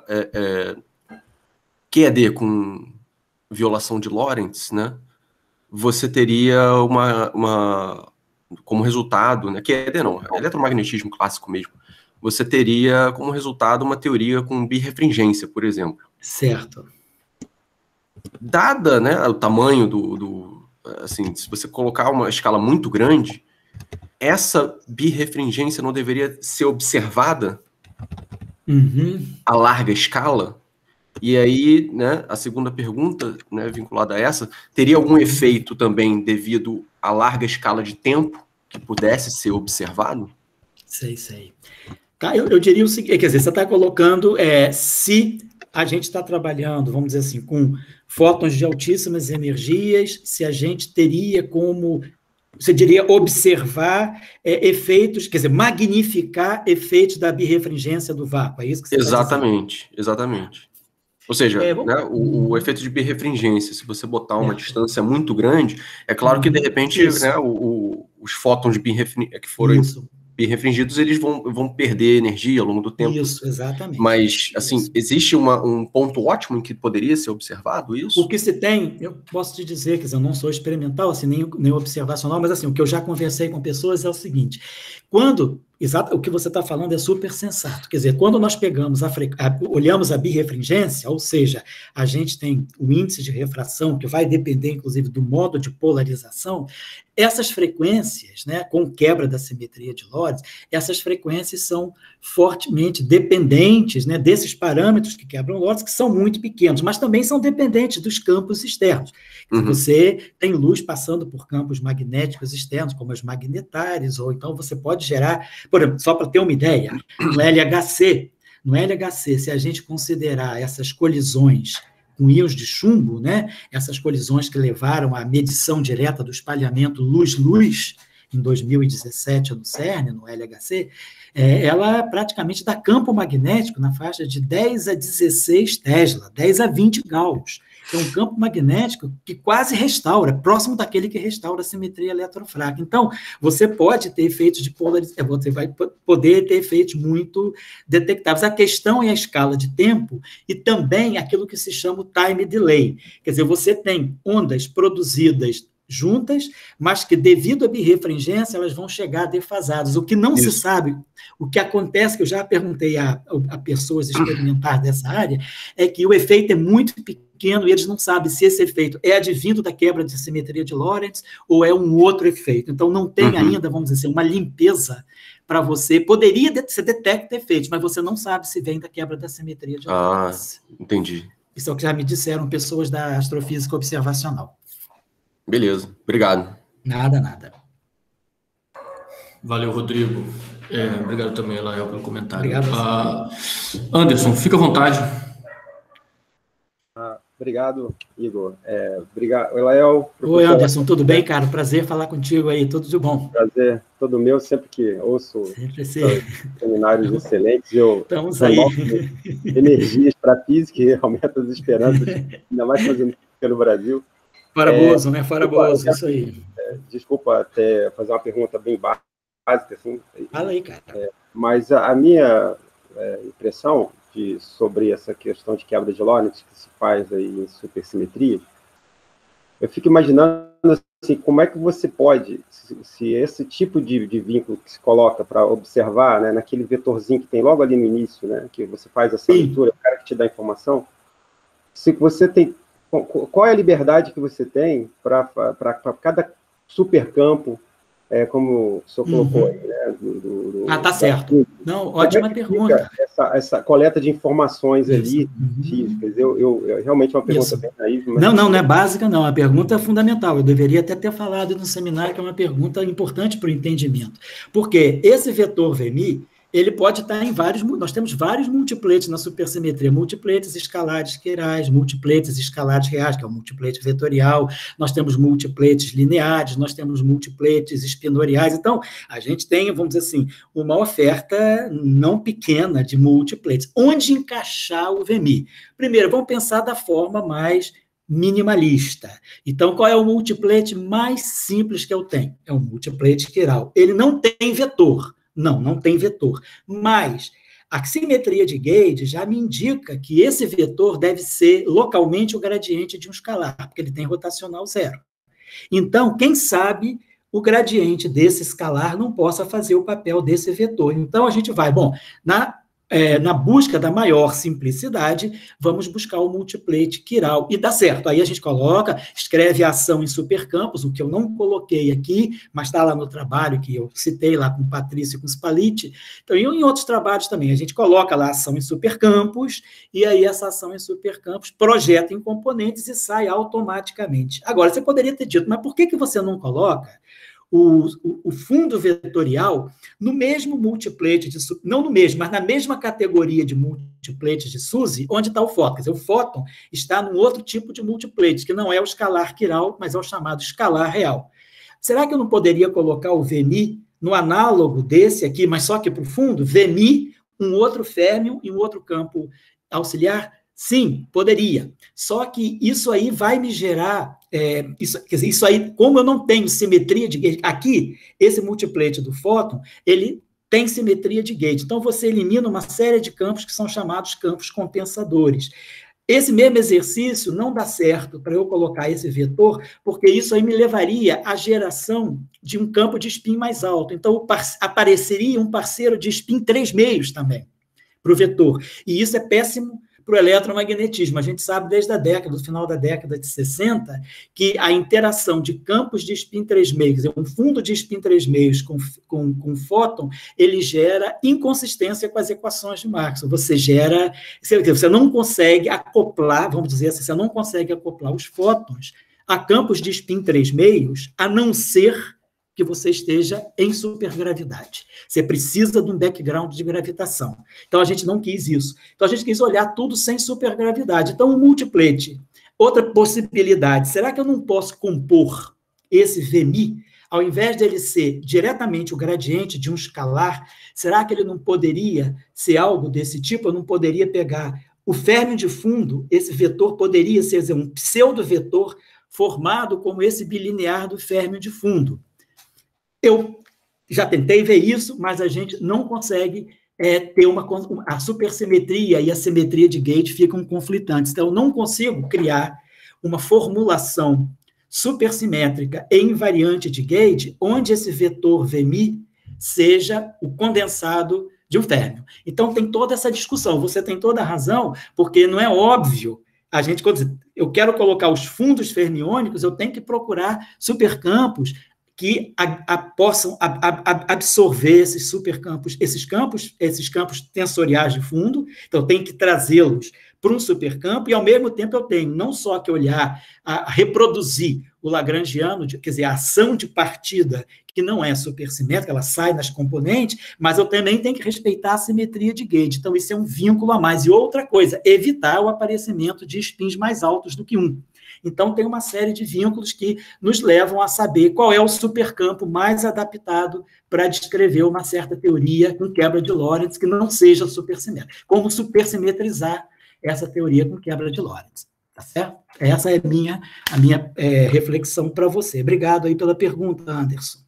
QED com violação de Lorentz, né, você teria como resultado, né, QED não, eletromagnetismo clássico mesmo, você teria como resultado uma teoria com birrefringência, por exemplo. Certo. Dada, né, o tamanho assim, se você colocar uma escala muito grande, essa birrefringência não deveria ser observada a larga escala? E aí, né, a segunda pergunta, né, vinculada a essa, teria algum efeito também devido à larga escala de tempo que pudesse ser observado? Sei. Tá, eu diria o seguinte, quer dizer, você está colocando, se a gente está trabalhando, vamos dizer assim, com fótons de altíssimas energias, se a gente teria como, você diria, observar efeitos, quer dizer, magnificar efeitos da birrefringência do vácuo, é isso que você está dizendo? Exatamente. Ou seja, né, o efeito de birrefringência, se você botar uma distância muito grande, é claro que, de repente, né, os fótons que foram birrefringidos, eles vão perder energia ao longo do tempo. Isso, exatamente. Mas, assim, existe um ponto ótimo em que poderia ser observado isso? O que se tem, eu posso te dizer, quer dizer, eu não sou experimental, assim, nem observacional, mas, assim, o que eu já conversei com pessoas é o seguinte, o que você está falando é super sensato. Quer dizer, quando nós pegamos olhamos a birrefringência, ou seja, a gente tem o índice de refração, que vai depender, inclusive, do modo de polarização, essas frequências, né, com quebra da simetria de Lorentz, essas frequências são fortemente dependentes, né, desses parâmetros que quebram Lorentz, que são muito pequenos, mas também são dependentes dos campos externos. Você tem luz passando por campos magnéticos externos, como os magnetários, ou então você pode gerar, por exemplo, só para ter uma ideia, no LHC, se a gente considerar essas colisões com íons de chumbo, né, essas colisões que levaram à medição direta do espalhamento luz-luz, em 2017 no CERN, no LHC, ela praticamente dá campo magnético na faixa de 10 a 16 Tesla, 10 a 20 Gauss. É um campo magnético que quase restaura, próximo daquele que restaura a simetria eletrofraca. Então, você pode ter efeitos de polarização, você vai poder ter efeitos muito detectáveis. A questão é a escala de tempo e também aquilo que se chama o time delay. Quer dizer, você tem ondas produzidas juntas, mas que, devido à birrefringência, elas vão chegar defasadas. O que não se sabe, o que acontece, que eu já perguntei a pessoas experimentadas dessa área, é que o efeito é muito pequeno e eles não sabem se esse efeito é advindo da quebra de simetria de Lorentz ou é um outro efeito. Então, não tem ainda, vamos dizer, uma limpeza para você. Você detecta efeitos, mas você não sabe se vem da quebra da simetria de Lorentz. Entendi. Isso é o que já me disseram pessoas da astrofísica observacional. Beleza, obrigado. Nada. Valeu, Rodrigo. Obrigado também, Elael, pelo comentário. Obrigado. Anderson, fica à vontade. Obrigado, Igor. Obrigado, Elael. Oi, Anderson, tudo bem, cara? Prazer falar contigo aí, tudo de bom. Prazer todo meu, sempre que ouço seminários excelentes, Estamos aí. Energias para a física e aumenta as esperanças, ainda mais fazendo pelo Brasil. Fora Bozo, né? Fora Bozo, isso aí. Desculpa até fazer uma pergunta bem básica, assim. Fala aí, cara. Mas a minha impressão sobre essa questão de quebra de Lorentz que se faz aí em supersimetria, eu fico imaginando assim, como é que você pode, se esse tipo de vínculo que se coloca para observar, né, naquele vetorzinho que tem logo ali no início, né, que você faz essa leitura, o cara que te dá a informação, se você tem, qual é a liberdade que você tem para cada supercampo, como o senhor colocou aí, né? Tá certo. Não, ótima pergunta. Essa coleta de informações ali, físicas, eu realmente é uma pergunta bem naiva. Mas... Não é básica, não. A pergunta é fundamental. Eu deveria até ter falado no seminário que é uma pergunta importante para o entendimento. Porque esse vetor VMI, ele pode estar em vários... Nós temos vários multipletes na supersimetria, multipletes escalares quirais, multipletes escalares reais, que é o multiplete vetorial, nós temos multipletes lineares, nós temos multipletes espinoriais. Então, a gente tem, vamos dizer assim, uma oferta não pequena de multipletes. Onde encaixar o VMI? Primeiro, vamos pensar da forma mais minimalista. Então, qual é o multiplete mais simples que eu tenho? É o multiplete quiral. Ele não tem vetor. Não tem vetor. Mas a simetria de Gauge já me indica que esse vetor deve ser localmente o gradiente de um escalar, porque ele tem rotacional zero. Então, quem sabe o gradiente desse escalar não possa fazer o papel desse vetor. Então, a gente vai, na busca da maior simplicidade, vamos buscar o multiplete quiral. E dá certo. Aí a gente escreve a ação em supercampos, o que eu não coloquei aqui, mas está lá no trabalho que eu citei lá com o Patrício e com o Spalletti. Então, e em outros trabalhos também, a gente coloca lá a ação em supercampos, e aí essa ação em supercampos projeta em componentes e sai automaticamente. Agora, você poderia ter dito, mas por que você não coloca o fundo vetorial no mesmo multiplete, não no mesmo, mas na mesma categoria de multiplete de SUSY, onde está o fóton? Quer dizer, o fóton está num outro tipo de multiplete, que não é o escalar quiral, mas é o chamado escalar real. Será que eu não poderia colocar o VMI no análogo desse aqui, mas só que para o fundo? VMI, um outro férmio e um outro campo auxiliar? Sim, poderia. Só que isso aí vai me gerar... isso aí, como eu não tenho simetria de Gauge... Aqui, esse multiplete do fóton, ele tem simetria de Gauge. Então, você elimina uma série de campos que são chamados campos compensadores. Esse mesmo exercício não dá certo para eu colocar esse vetor, porque isso aí me levaria à geração de um campo de spin mais alto. Então, apareceria um parceiro de spin 3/2 também, para o vetor. E isso é péssimo para o eletromagnetismo. A gente sabe desde do final da década de 60, que a interação de campos de spin 3/2, um fundo de spin 3/2 com fóton, ele gera inconsistência com as equações de Maxwell. Você não consegue acoplar, vamos dizer assim, você não consegue acoplar os fótons a campos de spin 3/2, a não ser que você esteja em supergravidade. Você precisa de um background de gravitação. Então, a gente não quis isso. Então, a gente quis olhar tudo sem supergravidade. Então, o multiplete. Outra possibilidade, será que eu não posso compor esse VMI ao invés dele ser diretamente o gradiente de um escalar, será que ele não poderia ser algo desse tipo? Eu não poderia pegar o férmio de fundo, esse vetor poderia ser um pseudo-vetor formado como esse bilinear do férmio de fundo. Eu já tentei ver isso, mas a gente não consegue ter a supersimetria e a simetria de gate ficam conflitantes. Então, eu não consigo criar uma formulação supersimétrica e invariante de gauge, onde esse vetor Vmi seja o condensado de um férmio. Então, tem toda essa discussão. Você tem toda a razão, porque não é óbvio. Quando eu quero colocar os fundos fermiônicos, eu tenho que procurar supercampos que possam absorver esses supercampos, esses campos tensoriais de fundo. Então, eu tenho que trazê-los para um supercampo, e, ao mesmo tempo, eu tenho não só que olhar, a reproduzir o lagrangiano, quer dizer, a ação de partida, que não é supersimétrica, ela sai nas componentes, mas eu também tenho que respeitar a simetria de gauge. Então, isso é um vínculo a mais. E outra coisa, evitar o aparecimento de spins mais altos do que 1. Então, tem uma série de vínculos que nos levam a saber qual é o supercampo mais adaptado para descrever uma certa teoria com quebra de Lorentz que não seja supersimétrica. Como supersimetrizar essa teoria com quebra de Lorentz. Tá certo? Essa é a minha reflexão para você. Obrigado aí pela pergunta, Anderson.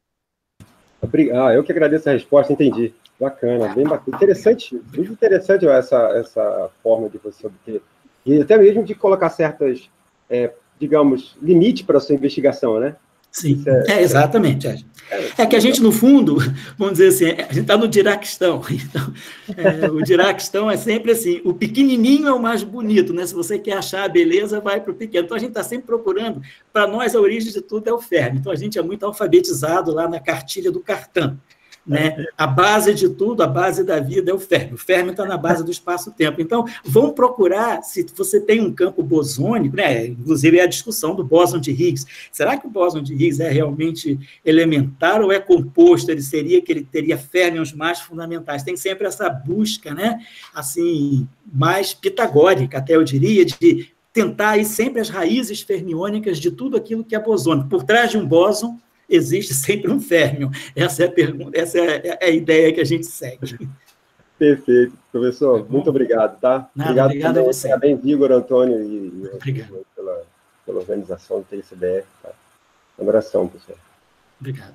Eu que agradeço a resposta, entendi. Bacana, bem bacana. Interessante, muito interessante essa forma de você obter. E até mesmo de colocar certas, digamos, limite para a sua investigação, né? Sim, exatamente. É que a gente, no fundo, vamos dizer assim, a gente está no Dirac-Stão. Então, o Dirac-Stão é sempre assim, o pequenininho é o mais bonito, né? Se você quer achar a beleza, vai para o pequeno. Então, a gente está sempre procurando, para nós, a origem de tudo é o férmio. Então, a gente é muito alfabetizado lá na cartilha do Cartan. Né? A base de tudo, a base da vida é o férmio. O férmio está na base do espaço-tempo. Então, vamos procurar, se você tem um campo bosônico, né? Inclusive é a discussão do bóson de Higgs. Será que o bóson de Higgs é realmente elementar ou é composto? Ele teria férmions mais fundamentais. Tem sempre essa busca, né? Assim, mais pitagórica, até eu diria, de tentar ir sempre as raízes fermiônicas de tudo aquilo que é bosônico. Por trás de um bóson, existe sempre um férmio. Essa é a pergunta, essa é a ideia que a gente segue. Perfeito. Professor, muito obrigado, tá? Obrigado a você. Parabéns, Igor, Antônio e pela organização do TICBR. Tá? Um abração, pessoal. Obrigado.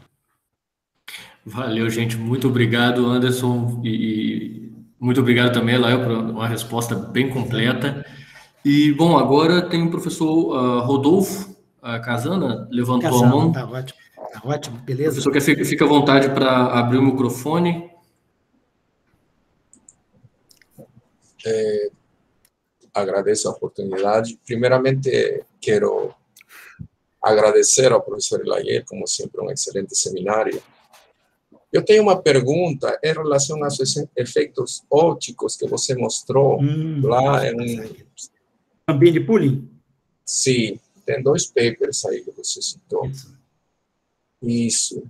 Valeu, gente. Muito obrigado, Anderson. E muito obrigado também, Lael, por uma resposta bem completa. E, bom, agora tem o professor Rodolfo Casana, levantou a mão. Tá ótimo. Tá ótimo, beleza? Professor, fica à vontade para abrir o microfone. Agradeço a oportunidade. Primeiramente, quero agradecer ao professor Elayer, como sempre, um excelente seminário. Eu tenho uma pergunta em relação aos efeitos ópticos que você mostrou lá em... Gambini Pulling? Sim, tem 2 papers aí que você citou. Isso.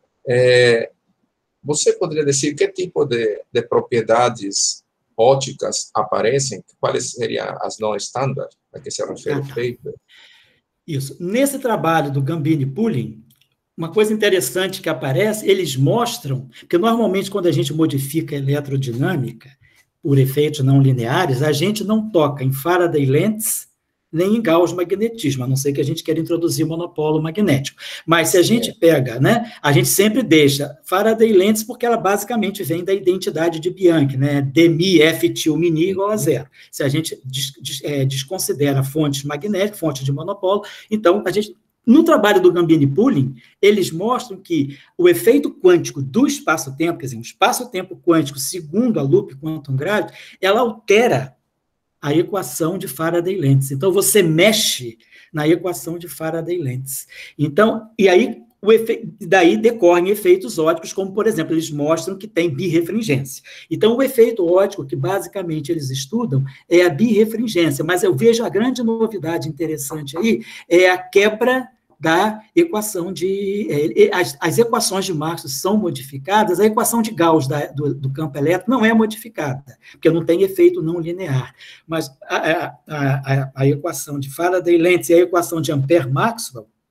Você poderia dizer que tipo de propriedades ópticas aparecem? Quais seriam as não-standard a que se refere o paper? Isso. Nesse trabalho do Gambini Pulling, uma coisa interessante que aparece, eles mostram, porque normalmente quando a gente modifica a eletrodinâmica por efeitos não lineares, a gente não toca em Faraday lentes nem em Gauss magnetismo, a não ser que a gente queira introduzir monopolo magnético. Mas se a gente pega, né, a gente sempre deixa Faraday lentes porque ela basicamente vem da identidade de Bianchi, né, dmi f til mini igual a 0. Se a gente desconsidera fontes magnéticas, fontes de monopolo, então a gente... No trabalho do Gambini Pulling, eles mostram que o efeito quântico do espaço-tempo, quer dizer, um espaço-tempo quântico segundo a loop quantum gravity, ela altera a equação de Faraday lentes. Então, você mexe na equação de Faraday lentes. Então, e aí, daí decorrem efeitos ópticos, como, por exemplo, eles mostram que tem birrefringência. Então, o efeito óptico que, basicamente, eles estudam é a birrefringência, mas eu vejo a grande novidade interessante aí, é a quebra da equação de... As equações de Maxwell são modificadas, a equação de Gauss do campo elétrico não é modificada, porque não tem efeito não linear, mas a equação de Faraday lentes e a equação de Ampère-Maxwell,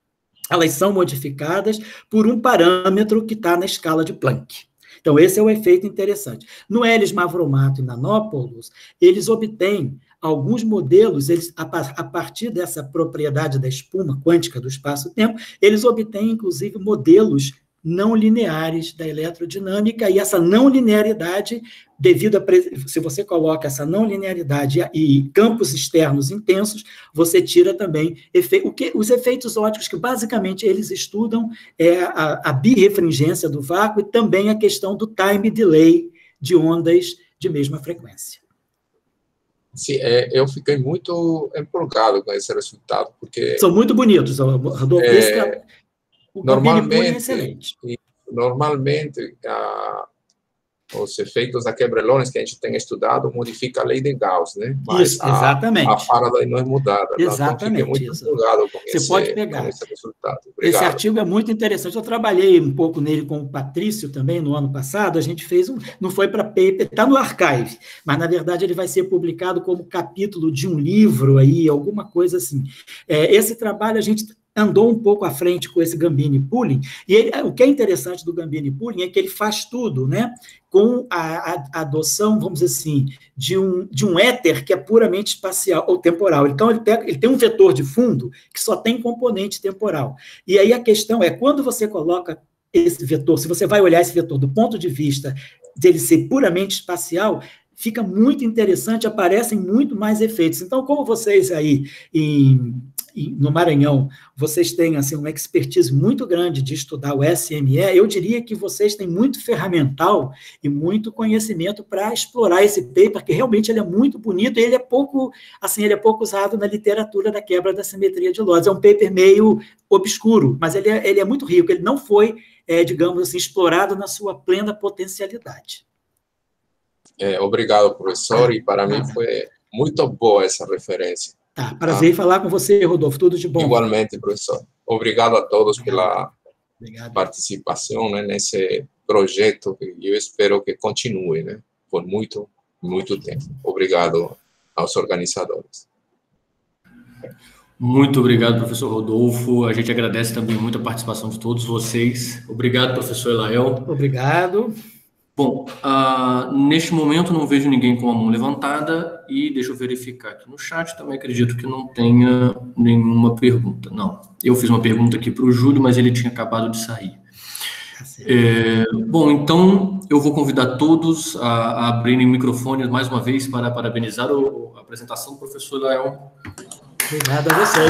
elas são modificadas por um parâmetro que está na escala de Planck. Então, esse é o efeito interessante. No Elis Mavromato e Nanópolis, eles obtêm alguns modelos, a partir dessa propriedade da espuma quântica do espaço-tempo, eles obtêm, inclusive, modelos não lineares da eletrodinâmica, e essa não linearidade, se você coloca essa não linearidade e campos externos intensos, você tira também os efeitos ópticos, que basicamente eles estudam a birrefringência do vácuo e também a questão do time delay de ondas de mesma frequência. Sim, eu fiquei muito empolgado com esse resultado, porque... São muito bonitos, Rodolfo. O Gambini Pulling é excelente. Normalmente, os efeitos da quebra-elones que a gente tem estudado modifica a lei de Gauss, né? Mas isso, exatamente. A Faraday não é mudada. Exatamente. Então, fiquei muito empolgado com esse resultado. Obrigado. Esse artigo é muito interessante. Eu trabalhei um pouco nele com o Patrício também, no ano passado. A gente fez não foi para paper, está no archive, mas, na verdade, ele vai ser publicado como capítulo de um livro, aí, alguma coisa assim. Esse trabalho, a gente andou um pouco à frente com esse Gambini Pulling, e o que é interessante do Gambini Pulling é que ele faz tudo, né, com a adoção, vamos dizer assim, de um éter que é puramente espacial ou temporal. Então, ele tem um vetor de fundo que só tem componente temporal. E aí a questão é, quando você coloca esse vetor, se você vai olhar esse vetor do ponto de vista dele ser puramente espacial, fica muito interessante, aparecem muito mais efeitos. Então, como vocês aí no Maranhão, vocês têm assim, uma expertise muito grande de estudar o SME, eu diria que vocês têm muito ferramental e muito conhecimento para explorar esse paper, que realmente ele é muito bonito, e ele é pouco usado na literatura da quebra da simetria de Lorentz. É um paper meio obscuro, mas ele é muito rico, ele não foi, digamos assim, explorado na sua plena potencialidade. Obrigado, professor, e para mim foi muito boa essa referência. Tá, prazer em falar com você, Rodolfo, tudo de bom. Igualmente, professor. Obrigado a todos pela participação, né, nesse projeto, e eu espero que continue, né, por muito, muito tempo. Obrigado aos organizadores. Muito obrigado, professor Rodolfo. A gente agradece também muito a participação de todos vocês. Obrigado, professor Elael. Obrigado. Bom, neste momento não vejo ninguém com a mão levantada e deixa eu verificar aqui no chat, também acredito que não tenha nenhuma pergunta. Não, eu fiz uma pergunta aqui para o Júlio, mas ele tinha acabado de sair. Bom, então eu vou convidar todos a abrirem o microfone mais uma vez para parabenizar a apresentação do professor Elael. Obrigado a vocês.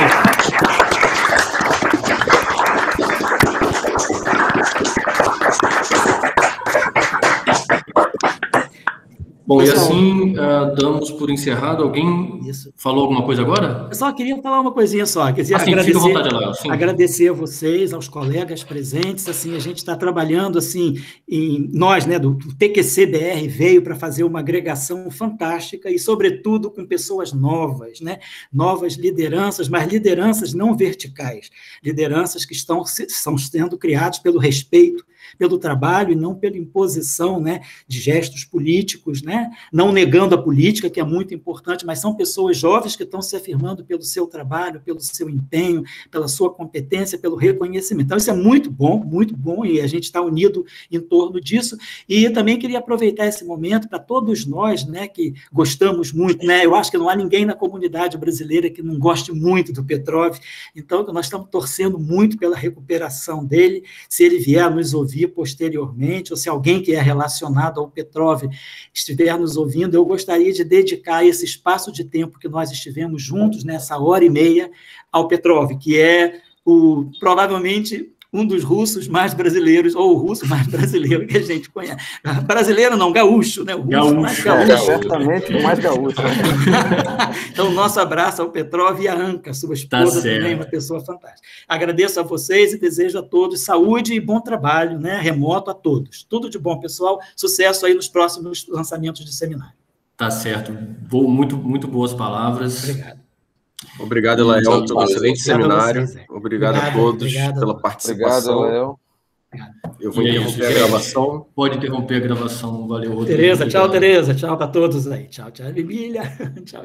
Bom, pessoal, e assim damos por encerrado. Alguém falou alguma coisa agora? Eu só queria falar uma coisinha só. Queria agradecer a vocês, aos colegas presentes. Assim, a gente está trabalhando, assim, nós, né, do TQC-BR veio para fazer uma agregação fantástica e, sobretudo, com pessoas novas, né? Novas lideranças, mas lideranças não verticais, lideranças que estão sendo criadas pelo respeito, pelo trabalho e não pela imposição, né, de gestos políticos, né, não negando a política, que é muito importante, mas são pessoas jovens que estão se afirmando pelo seu trabalho, pelo seu empenho, pela sua competência, pelo reconhecimento. Então, isso é muito bom, e a gente está unido em torno disso. E eu também queria aproveitar esse momento para todos nós, né, que gostamos muito, né, eu acho que não há ninguém na comunidade brasileira que não goste muito do Petrov, então nós estamos torcendo muito pela recuperação dele. Se ele vier nos ouvir posteriormente, ou se alguém que é relacionado ao Petrov estiver nos ouvindo, eu gostaria de dedicar esse espaço de tempo que nós estivemos juntos, nessa hora e meia, ao Petrov, que é provavelmente um dos russos mais brasileiros, ou o russo mais brasileiro que a gente conhece. Brasileiro não, gaúcho, né? O russo mais gaúcho. Certamente o mais gaúcho. Então, nosso abraço ao Petrov e à Anca, sua esposa também, uma pessoa fantástica. Agradeço a vocês e desejo a todos saúde e bom trabalho, né? Remoto a todos. Tudo de bom, pessoal. Sucesso aí nos próximos lançamentos de seminário. Tá certo. Muito, muito boas palavras. Obrigado. Obrigado, Elael, pelo excelente seminário. Obrigado a todos pela participação. Obrigado, Elael. Eu vou interromper a gravação. Pode interromper a gravação. Valeu, Rodrigo. Tereza, tchau, Tereza. Tchau para todos aí. Tchau, Emília. Tchau.